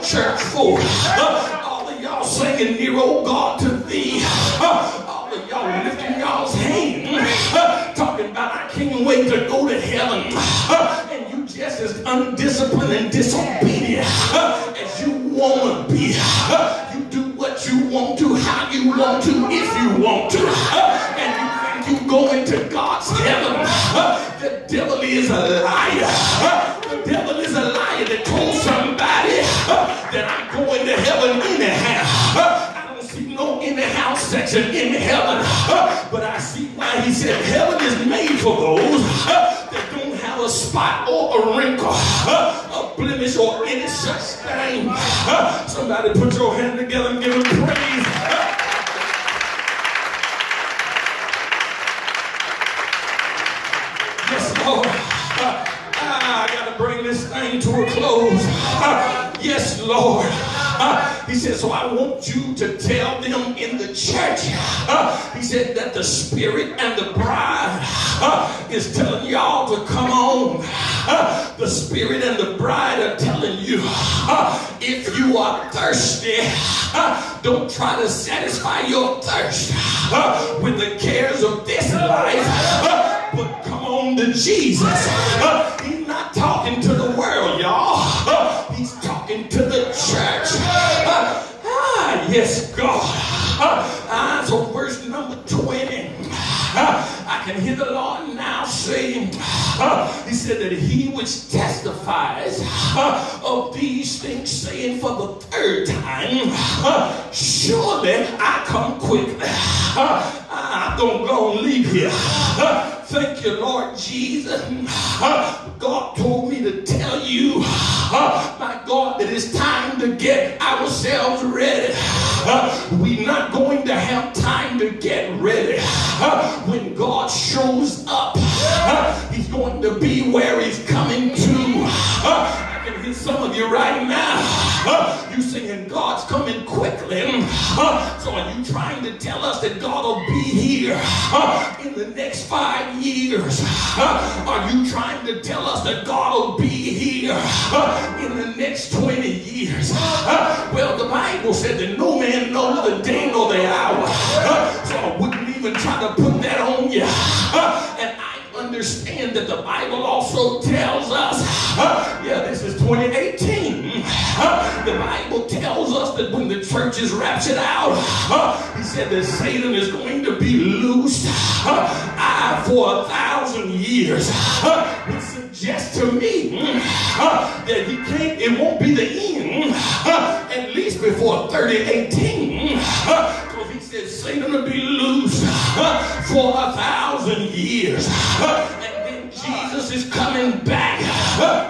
church folk. All of y'all singing near, oh God, to thee. All of y'all lifting y'all's hand, talking about I can't wait to go to heaven. And you just as undisciplined and disobedient as you want to be. You do what you want to, how you want to, if you want to. And you think you go into God's heaven. The devil is a liar. The devil is a liar that told somebody that I'm going to heaven anyhow. I don't see no anyhow section in heaven, but I see why he said heaven is made for those that don't have a spot or a wrinkle, a blemish or any such thing. Somebody put your hand together and give him praise. Yes, Lord. I got to bring this thing to a close. Yes, Lord. Uh, he said, so I want you to tell them in the church. Uh, he said that the Spirit and the bride uh, is telling y'all to come on. Uh, the Spirit and the bride are telling you, uh, if you are thirsty, uh, don't try to satisfy your thirst uh, with the cares of this life, uh, but come on to Jesus. Uh, he's not talking to the world, y'all. Uh, he's talking to the church. Uh, ah, yes, God. Uh, uh, so verse number twenty. Uh, I can hear the Lord now saying, uh, he said that he which testifies uh, of these things, saying for the third time, uh, surely I come quickly. Uh, I'm going to go and leave here. Uh, thank you, Lord Jesus. Uh, God told me to tell you, uh, my God, that it's time to get ourselves ready. Uh, we're not going to have time to get ready. Uh, when God shows up, uh, he's going to be where he's coming to. Uh, I can hear some of you right now. Uh, you singing God's coming quickly. Uh, so are you trying to tell us that God will be here uh, in the next five years? Uh, are you trying to tell us that God will be here uh, in the next twenty years? Uh, well, the Bible said that no man knows the day nor the hour. Uh, so I wouldn't even try to put that on you. Uh, and I understand that the Bible also tells us, uh, yeah, this is twenty eighteen. Uh, the Bible tells us that when the church is raptured out, uh, he said that Satan is going to be loosed uh, for a thousand years. Uh, which suggests to me uh, that he can't, it won't be the end, uh, at least before thirty eighteen. Uh, He said Satan will be loose uh, for a thousand years. Uh, and then Jesus is coming back. Uh,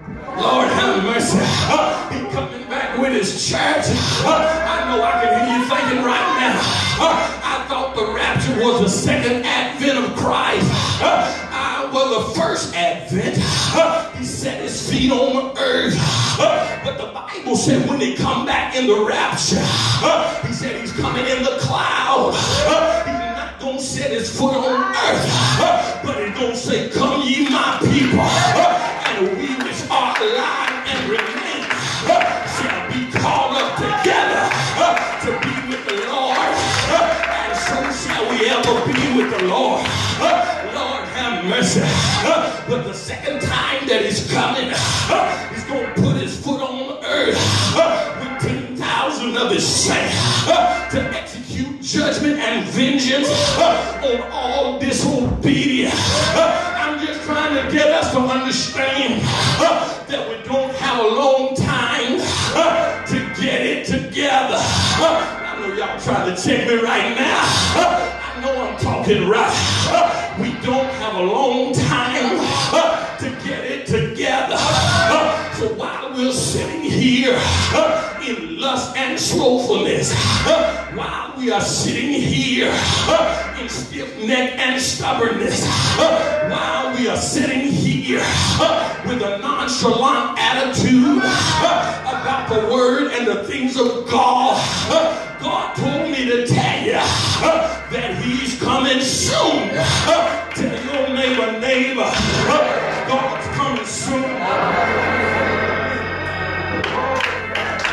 Lord have mercy. Uh, he's coming back with his church. Uh, I know I can hear you thinking right now. Uh, I thought the rapture was the second advent of Christ. Uh, I was the first advent. Uh, he set his feet on the earth. Uh, but the Bible said when he come back in the rapture, uh, he said he's coming in the cloud. Uh, he's not going to set his foot on earth. Uh, but he's going to say, come ye my people. Uh, and we which are alive and remain uh, shall be called up together uh, to be with the Lord. Uh, and so shall we ever be with the Lord. Uh, Lord have mercy. Uh, but the second time that he's coming, uh, he's going to put his foot on earth uh, with ten thousand of his saints uh, to execute judgment and vengeance uh, on all disobedience. Uh, I'm just trying to get us to understand uh, that we don't have a long time uh, to get it together. Uh, I know y'all trying to check me right now. Uh, I know I'm talking right. Uh, we don't have a long time uh, to get it together. Uh, so while we're sitting here uh, in lust and slothfulness, uh, while we are sitting here uh, in stiff neck and stubbornness, uh, while we are sitting here uh, with a nonchalant attitude uh, about the word and the things of God, uh, God told me to tell you uh, that he's coming soon. Uh, tell your neighbor, neighbor, uh, God's coming soon.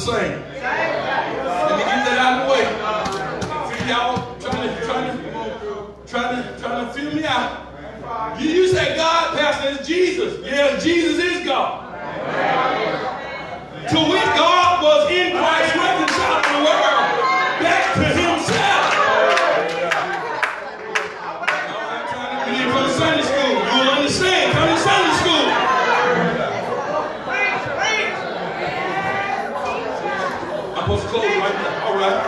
same. Let me get that out of the way. See y'all trying to, trying to, trying to, trying to feel me out. You, you say God, Pastor, is Jesus. Yeah, Jesus is God. To which God was in Christ reconciling the world back to himself. You need to come to Sunday school. You'll understand. Come to Sunday school. I'm supposed to close right now. All right.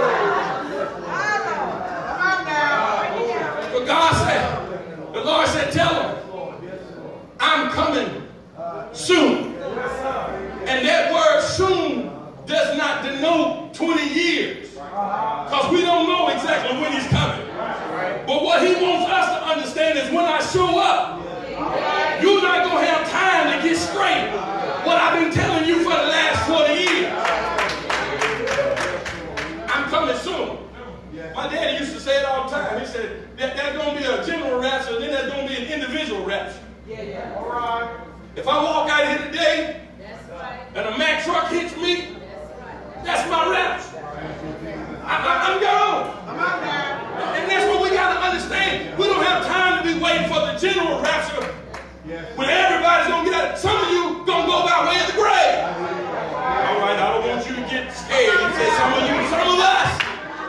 But God said, the Lord said, tell him, I'm coming soon. And that word soon does not denote twenty years. Because we don't know exactly when he's coming. But what he wants us to understand is when I show up, you're not going to have time to get straight what I've been telling you for the last forty years. I'm coming soon. My daddy used to say it all the time. He said, that, there's going to be a general rapture, then there's going to be an individual rapture. Yeah, yeah. All right. If I walk out here today, and a Mack truck hits me, that's my rapture. I, I, I'm gone. And that's what we got to understand. We don't have time to be waiting for the general rapture when everybody's going to get out. Some of you going to go by way of the grave. All right, I don't want you to get scared. He said some of you, some of us.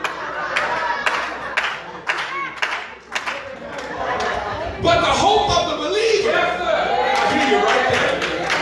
But the hope of the believer, I hear you right there.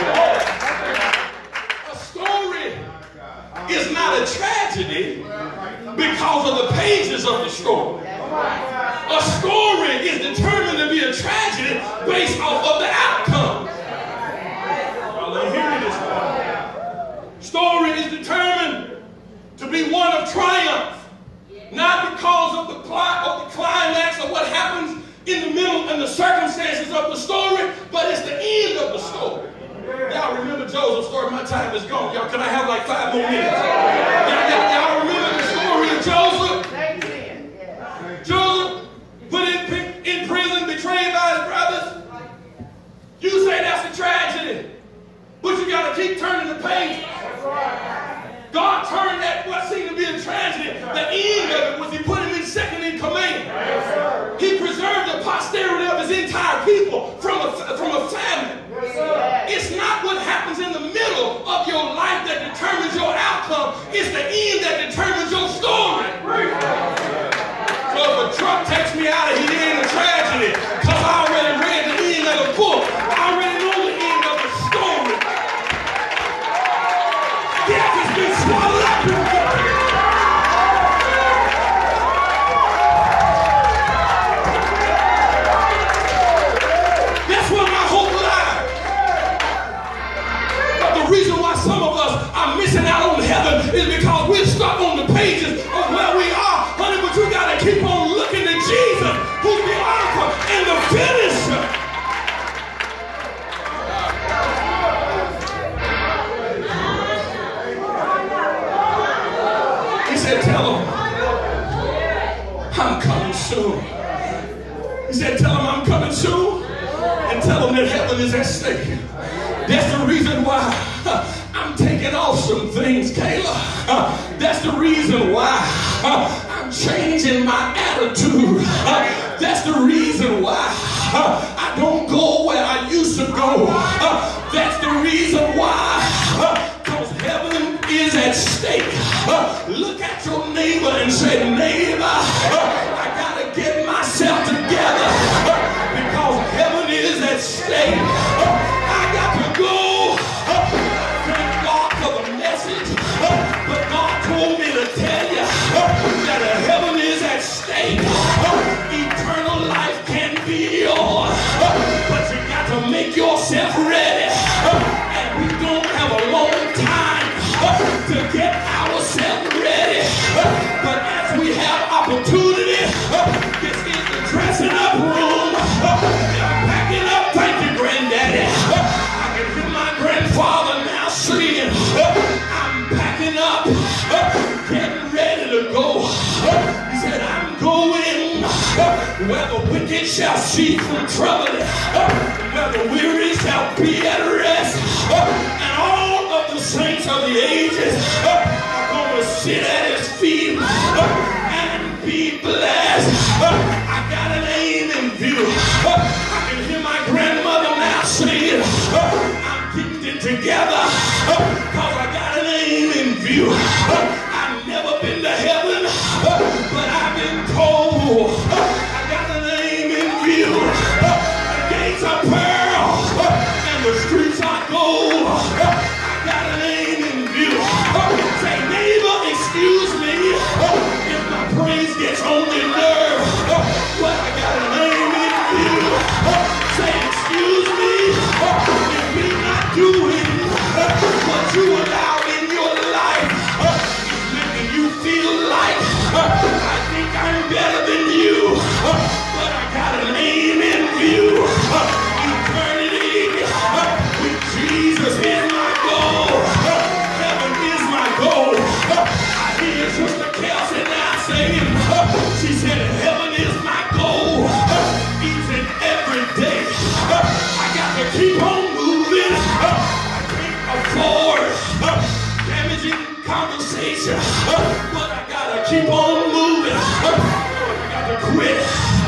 Is not a tragedy because of the pages of the story. A story is determined to be a tragedy based off of the outcome. Y'all ain't hearing this one. Story is determined to be one of triumph, not because of the plot or the climax of what happens in the middle and the circumstances of the story, but it's the end of the story. Y'all remember Joseph's story? My time is gone. Y'all, can I have like five more minutes? Y'all remember the story of Joseph? Joseph put in, in prison, betrayed by his brothers. You say that's a tragedy, but you got to keep turning the page. God turned that what seemed to be a tragedy. The end of it was he put him in second in command. He preserved the posterity of his entire people from a, from a famine. It's not what happens in the middle of your life that determines your outcome. It's the end that determines your story. So if a truck takes me out of here, it ain't a tragedy. Because I already read the end of the book. I already know the end of the story. Death has been swallowed up in victory. That's where my hope lies. But the reason why some of us are missing out on heaven is because we're stuck on the pages of where we are. Honey, but you got to keep on looking to Jesus, who's the author and the finisher. He said, tell him, I'm coming soon. He said, tell him I'm coming soon. And tell him that heaven is at stake. That's the reason why I'm taking off some things, Kayla. That's the reason why I'm changing my attitude. That's the reason why I don't go where I used to go. That's the reason why. Because heaven is at stake. Look at your neighbor and say, neighbor, I gotta get myself together because heaven is at stake. I got to go. Thank God for the message. But God told me to tell you that heaven is at stake. Eternal life can be yours. But you got to make yourself ready. And we don't have a long time to get ourselves ready. But as we have opportunity, this is the dressing up room. Packing up, thank you, granddaddy. I can hear my grandfather now saying, I'm packing up, getting ready to go. He said, I'm going where the wicked shall cease from troubling, where the weary shall be at rest, and all of the saints of the ages are going to sit at his feet and be blessed. I got an aim in view. I can hear my grandmother now saying, I'm getting it together because I got an aim in view. I've never been to heaven, but I've been told I got an aim in view. The gates are pearl and the streets are gold. I got an aim in view. Say, neighbor, excuse me if my praise gets on your nerve, but I got an aim in view. Say, excuse me if we're not doing what you allow in your life. It's making you feel like I think I'm better than you, but I got an aim in view. Eternity with Jesus is my goal. Heaven is my goal. I hear Sister Kelsey now saying, she said, heaven is my goal. Each and every day. I got to keep on moving. I can't afford damaging conversation, but I got to keep on moving. I got to quit.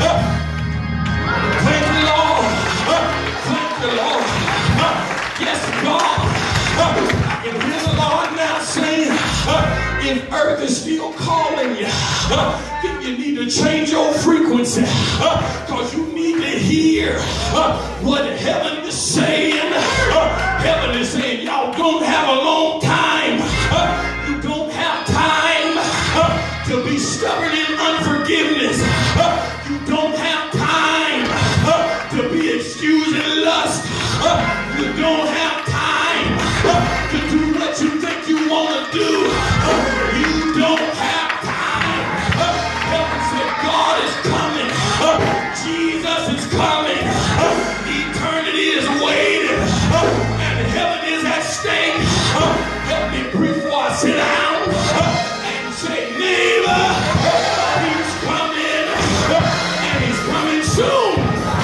Thank you, Lord. Thank you, Lord. Yes, God. I can hear the Lord now saying, if earth is still calling you, you need to change your frequency, because you need to hear what heaven is saying. Heaven is saying, y'all don't have a long time. You don't have time to be stubborn in unforgiveness. You don't have time to be excusing lust. You don't have time to do what you think you want to do. You don't have time. Heaven said God is coming. Jesus is coming. Eternity is waiting. And heaven is at stake. Help me breathe before I sit down and say, neighbor, he's coming. And he's coming soon.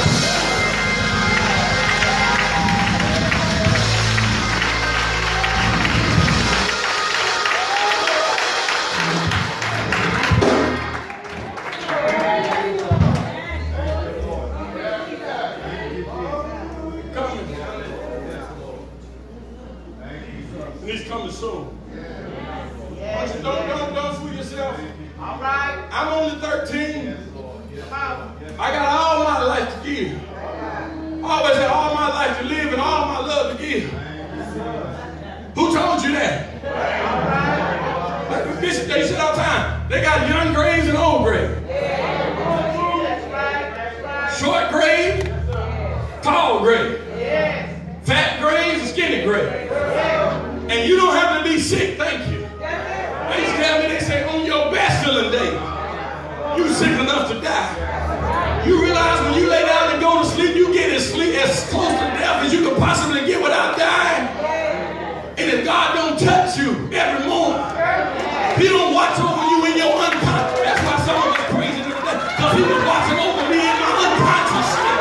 He's coming soon. Yes. But don't, don't, don't fool yourself. All right. I'm only thirteen. I got all my life to give. I always had all my life to live and all my love to give. Who told you that? All right. Like the bishop, they said all the time, they got young graves and old graves. That's right. That's right. Short grave, tall grave. Fat graves and skinny graves. And you don't have to be sick, thank you. They used to tell me, they say, on your best feeling day, you sick enough to die. You realize when you lay down and go to sleep, you get as, sleep, as close to death as you could possibly get without dying. And if God don't touch you every morning, He don't watch over you in your unconscious. That's why some of us crazy today, because He was watching over me in my unconscious state.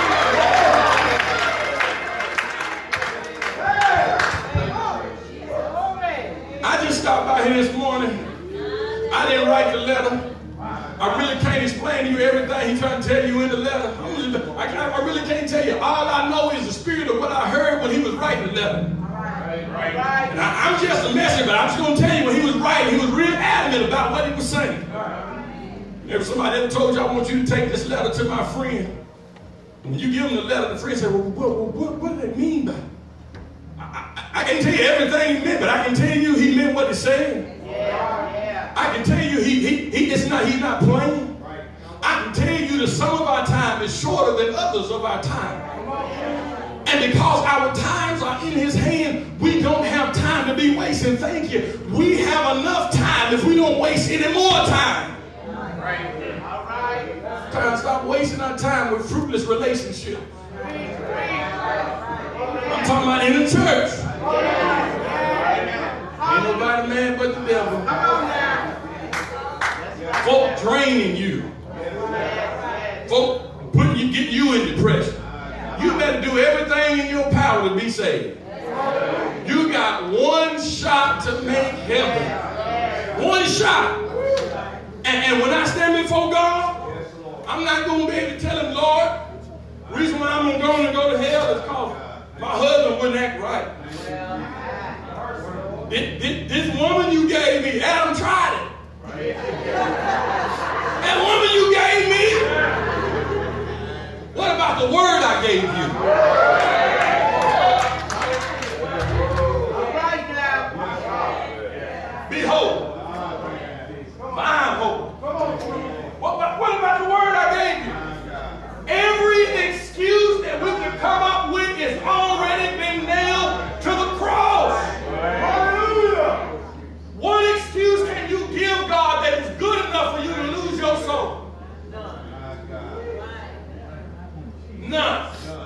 I just stopped by here this morning. I didn't write the letter. I really can't explain to you everything he's trying to tell you in the letter. I, I, I really can't tell you. All I know is the spirit of what I heard when he was writing the letter. Right, right, right. And I, I'm just a messenger, but I'm just going to tell you when he was writing, he was real adamant about what he was saying. If somebody ever told you, I want you to take this letter to my friend, when you give him the letter, the friend said, well, what, what, what do they mean by it? I, I, I can tell you everything he meant, but I can tell you he meant what he said. Yeah, yeah. I can tell you he, he, he it's not, he's not playing. Right. I can tell you that some of our time is shorter than others of our time. And because our times are in his hand, we don't have time to be wasting. Thank you. We have enough time if we don't waste any more time. Right. All right. Time to stop wasting our time with fruitless relationships. I'm talking about in the church. Ain't nobody mad but the devil. Folk draining you. Folk putting you, getting you in depression. You better do everything in your power to be saved. You got one shot to make heaven. One shot. And, and when I stand before God, I'm not going to be able to tell him, Lord, the reason why I'm going to go to hell is because my husband wouldn't act right. This, this, this woman you gave me, Adam tried it. That woman you gave me, what about the word I gave you? Behold, my hope. What about, what about the word I gave you? Every excuse that we can come up with is already been nailed to the cross. Hallelujah. What excuse can you give God that is good enough for you to lose your soul? None.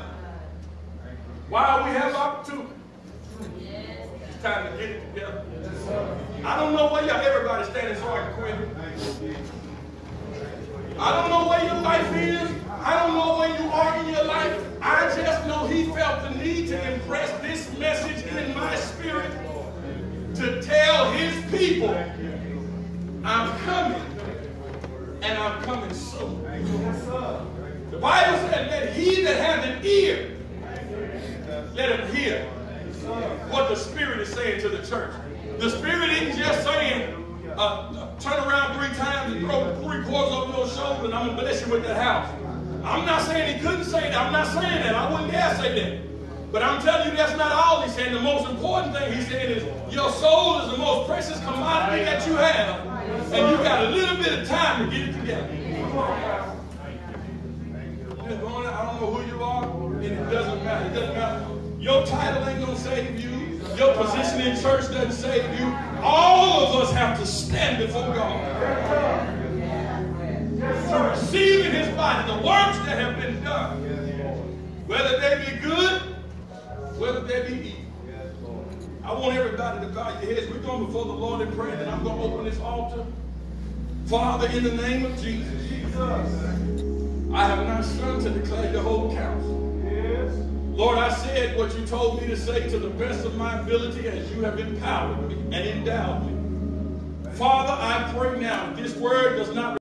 While we have opportunity, it's time to get it together. I don't know where y'all everybody standing so I can quit. I don't know where your life is. I don't know where you are in your life. I just know he felt the need to impress this message in my spirit to tell his people, I'm coming, and I'm coming soon. The Bible said that he that has an ear, let him hear what the Spirit is saying to the church. The Spirit isn't just saying, uh, uh, turn around three times and throw three quarters over your shoulder and I'm going to bless you with that house. I'm not saying he couldn't say that. I'm not saying that. I wouldn't dare say that. But I'm telling you that's not all he's saying. The most important thing he's saying is your soul is the most precious commodity that you have. And you got a little bit of time to get it together. I don't know who you are, and it doesn't matter. It doesn't matter. Your title ain't going to save you. Your position in church doesn't save you. All of us have to stand before God to receive in his body the works that have been done. Whether they be good, whether they be evil. I want everybody to bow your heads. We're going before the Lord in prayer, and I'm going to open this altar. Father, in the name of Jesus, I have not shunned to declare your whole counsel. Lord, I said what you told me to say to the best of my ability as you have empowered me and endowed me. Father, I pray now, if this word does not